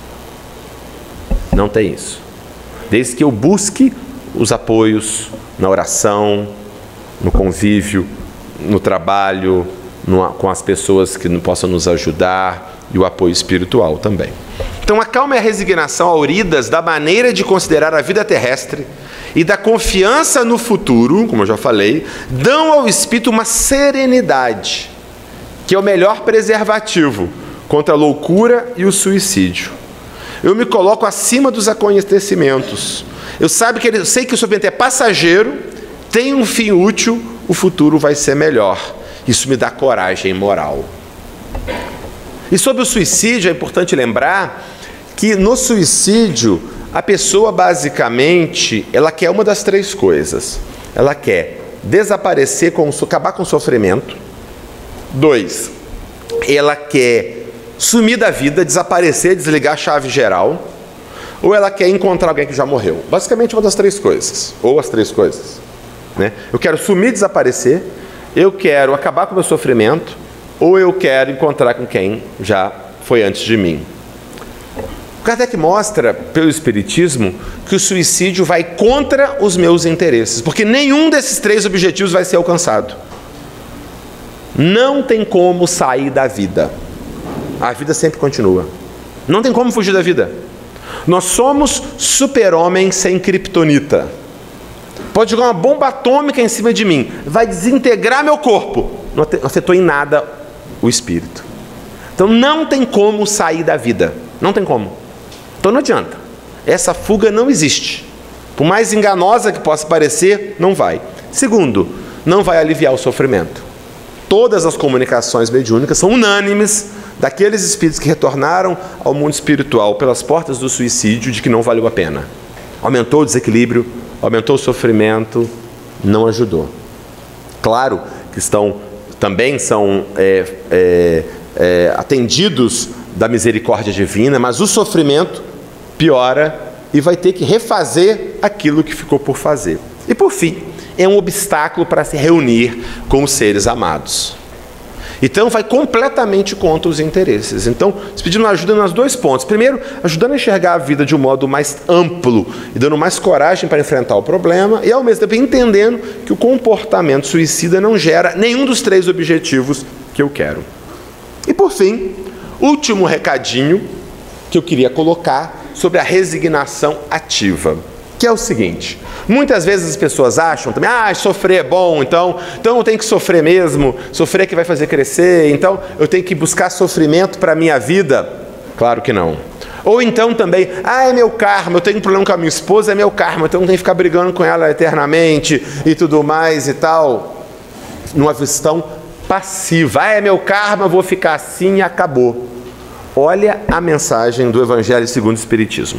Não tem isso. Desde que eu busque os apoios na oração, no convívio, no trabalho, no, com as pessoas que não possam nos ajudar e o apoio espiritual também. Então a calma e a resignação auridas da maneira de considerar a vida terrestre e da confiança no futuro, como eu já falei, dão ao espírito uma serenidade, que é o melhor preservativo contra a loucura e o suicídio. Eu me coloco acima dos acontecimentos. Eu, sabe que ele, eu sei que o sofrimento é passageiro, tem um fim útil, o futuro vai ser melhor. Isso me dá coragem moral. E sobre o suicídio, é importante lembrar que no suicídio, a pessoa basicamente, ela quer uma das três coisas. Ela quer desaparecer, com, acabar com o sofrimento. Dois, ela quer sumir da vida, desaparecer, desligar a chave geral. Ou ela quer encontrar alguém que já morreu. Basicamente uma das três coisas. Ou as três coisas. Né? Eu quero sumir, desaparecer. Eu quero acabar com o meu sofrimento. Ou eu quero encontrar com quem já foi antes de mim. O Kardec mostra, pelo Espiritismo, que o suicídio vai contra os meus interesses, porque nenhum desses três objetivos vai ser alcançado. Não tem como sair da vida. A vida sempre continua. Não tem como fugir da vida. Nós somos super-homens sem criptonita. Pode jogar uma bomba atômica em cima de mim, vai desintegrar meu corpo. Não afetou em nada o espírito. Então não tem como sair da vida. Não tem como. Então não adianta. Essa fuga não existe. Por mais enganosa que possa parecer, não vai. Segundo, não vai aliviar o sofrimento. Todas as comunicações mediúnicas são unânimes daqueles espíritos que retornaram ao mundo espiritual pelas portas do suicídio, de que não valeu a pena. Aumentou o desequilíbrio, aumentou o sofrimento, não ajudou. Claro que estão, também são é, é, é, atendidos da misericórdia divina, mas o sofrimento piora e vai ter que refazer aquilo que ficou por fazer. E por fim, é um obstáculo para se reunir com os seres amados. Então vai completamente contra os interesses. Então, se pedindo ajuda nos dois pontos. Primeiro, ajudando a enxergar a vida de um modo mais amplo e dando mais coragem para enfrentar o problema, e ao mesmo tempo entendendo que o comportamento suicida não gera nenhum dos três objetivos que eu quero. E por fim, último recadinho que eu queria colocar sobre a resignação ativa, que é o seguinte: muitas vezes as pessoas acham também, ah, sofrer é bom, então, então eu tenho que sofrer mesmo, sofrer é que vai fazer crescer, então eu tenho que buscar sofrimento para a minha vida. Claro que não. Ou então também, ah, é meu karma, eu tenho um problema com a minha esposa, é meu karma, então eu tenho que ficar brigando com ela eternamente e tudo mais e tal. Numa visão passiva, ah, é meu karma, eu vou ficar assim e acabou. Olha a mensagem do Evangelho segundo o Espiritismo.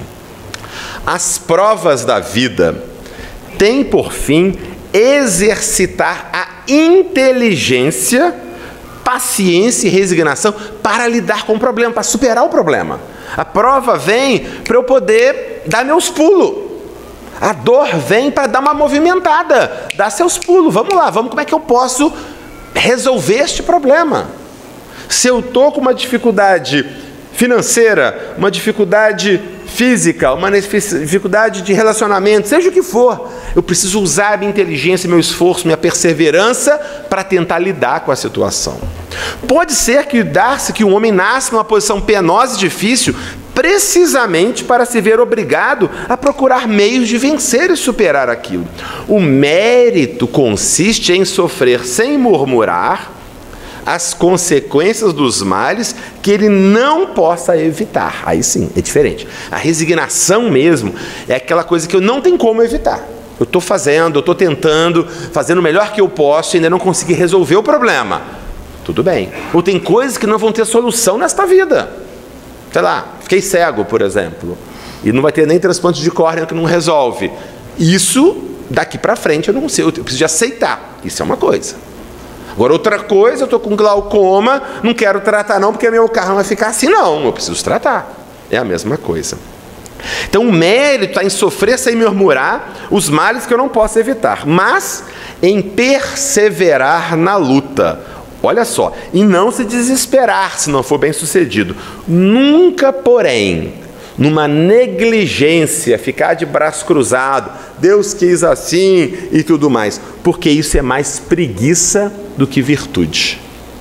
As provas da vida têm por fim exercitar a inteligência, paciência e resignação para lidar com o problema, para superar o problema. A prova vem para eu poder dar meus pulos. A dor vem para dar uma movimentada, dar seus pulos. Vamos lá, vamos, como é que eu posso resolver este problema? Se eu estou com uma dificuldade financeira, uma dificuldade física, uma dificuldade de relacionamento, seja o que for, eu preciso usar a minha inteligência, meu esforço, minha perseverança para tentar lidar com a situação. Pode ser que dar-se que um homem nasça numa posição penosa e difícil precisamente para se ver obrigado a procurar meios de vencer e superar aquilo. O mérito consiste em sofrer sem murmurar as consequências dos males que ele não possa evitar. Aí sim, é diferente. A resignação mesmo é aquela coisa que eu não tenho como evitar. Eu estou fazendo, eu estou tentando, fazendo o melhor que eu posso e ainda não consegui resolver o problema. Tudo bem. Ou tem coisas que não vão ter solução nesta vida. Sei lá, fiquei cego, por exemplo, e não vai ter nem transplante de córnea que não resolve. Isso, daqui para frente, eu não sei, eu preciso de aceitar. Isso é uma coisa. Agora, outra coisa, eu estou com glaucoma, não quero tratar não, porque meu carro vai ficar assim. Não, eu preciso tratar. É a mesma coisa. Então, o mérito está em sofrer sem murmurar os males que eu não posso evitar, mas em perseverar na luta. Olha só, e não se desesperar se não for bem sucedido. Nunca, porém, numa negligência, ficar de braço cruzado, Deus quis assim e tudo mais, porque isso é mais preguiça do que virtude.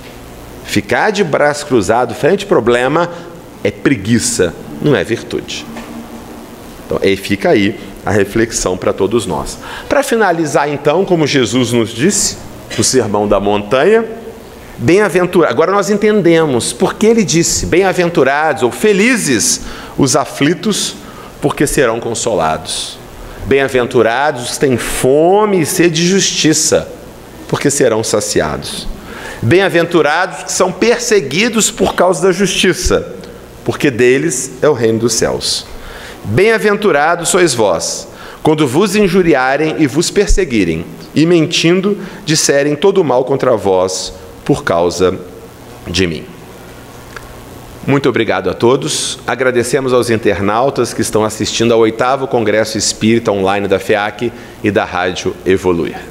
Ficar de braço cruzado frente ao problema é preguiça, não é virtude. Então, aí fica aí a reflexão para todos nós. Para finalizar, então, como Jesus nos disse no Sermão da Montanha, bem-aventurados. Agora nós entendemos porque ele disse: bem-aventurados ou felizes os aflitos, porque serão consolados. Bem-aventurados os que têm fome e sede de justiça, porque serão saciados. Bem-aventurados os que são perseguidos por causa da justiça, porque deles é o reino dos céus. Bem-aventurados sois vós, quando vos injuriarem e vos perseguirem, e mentindo disserem todo o mal contra vós, por causa de mim. Muito obrigado a todos. Agradecemos aos internautas que estão assistindo ao oitavo Congresso Espírita Online da FEAC e da Rádio Evoluir.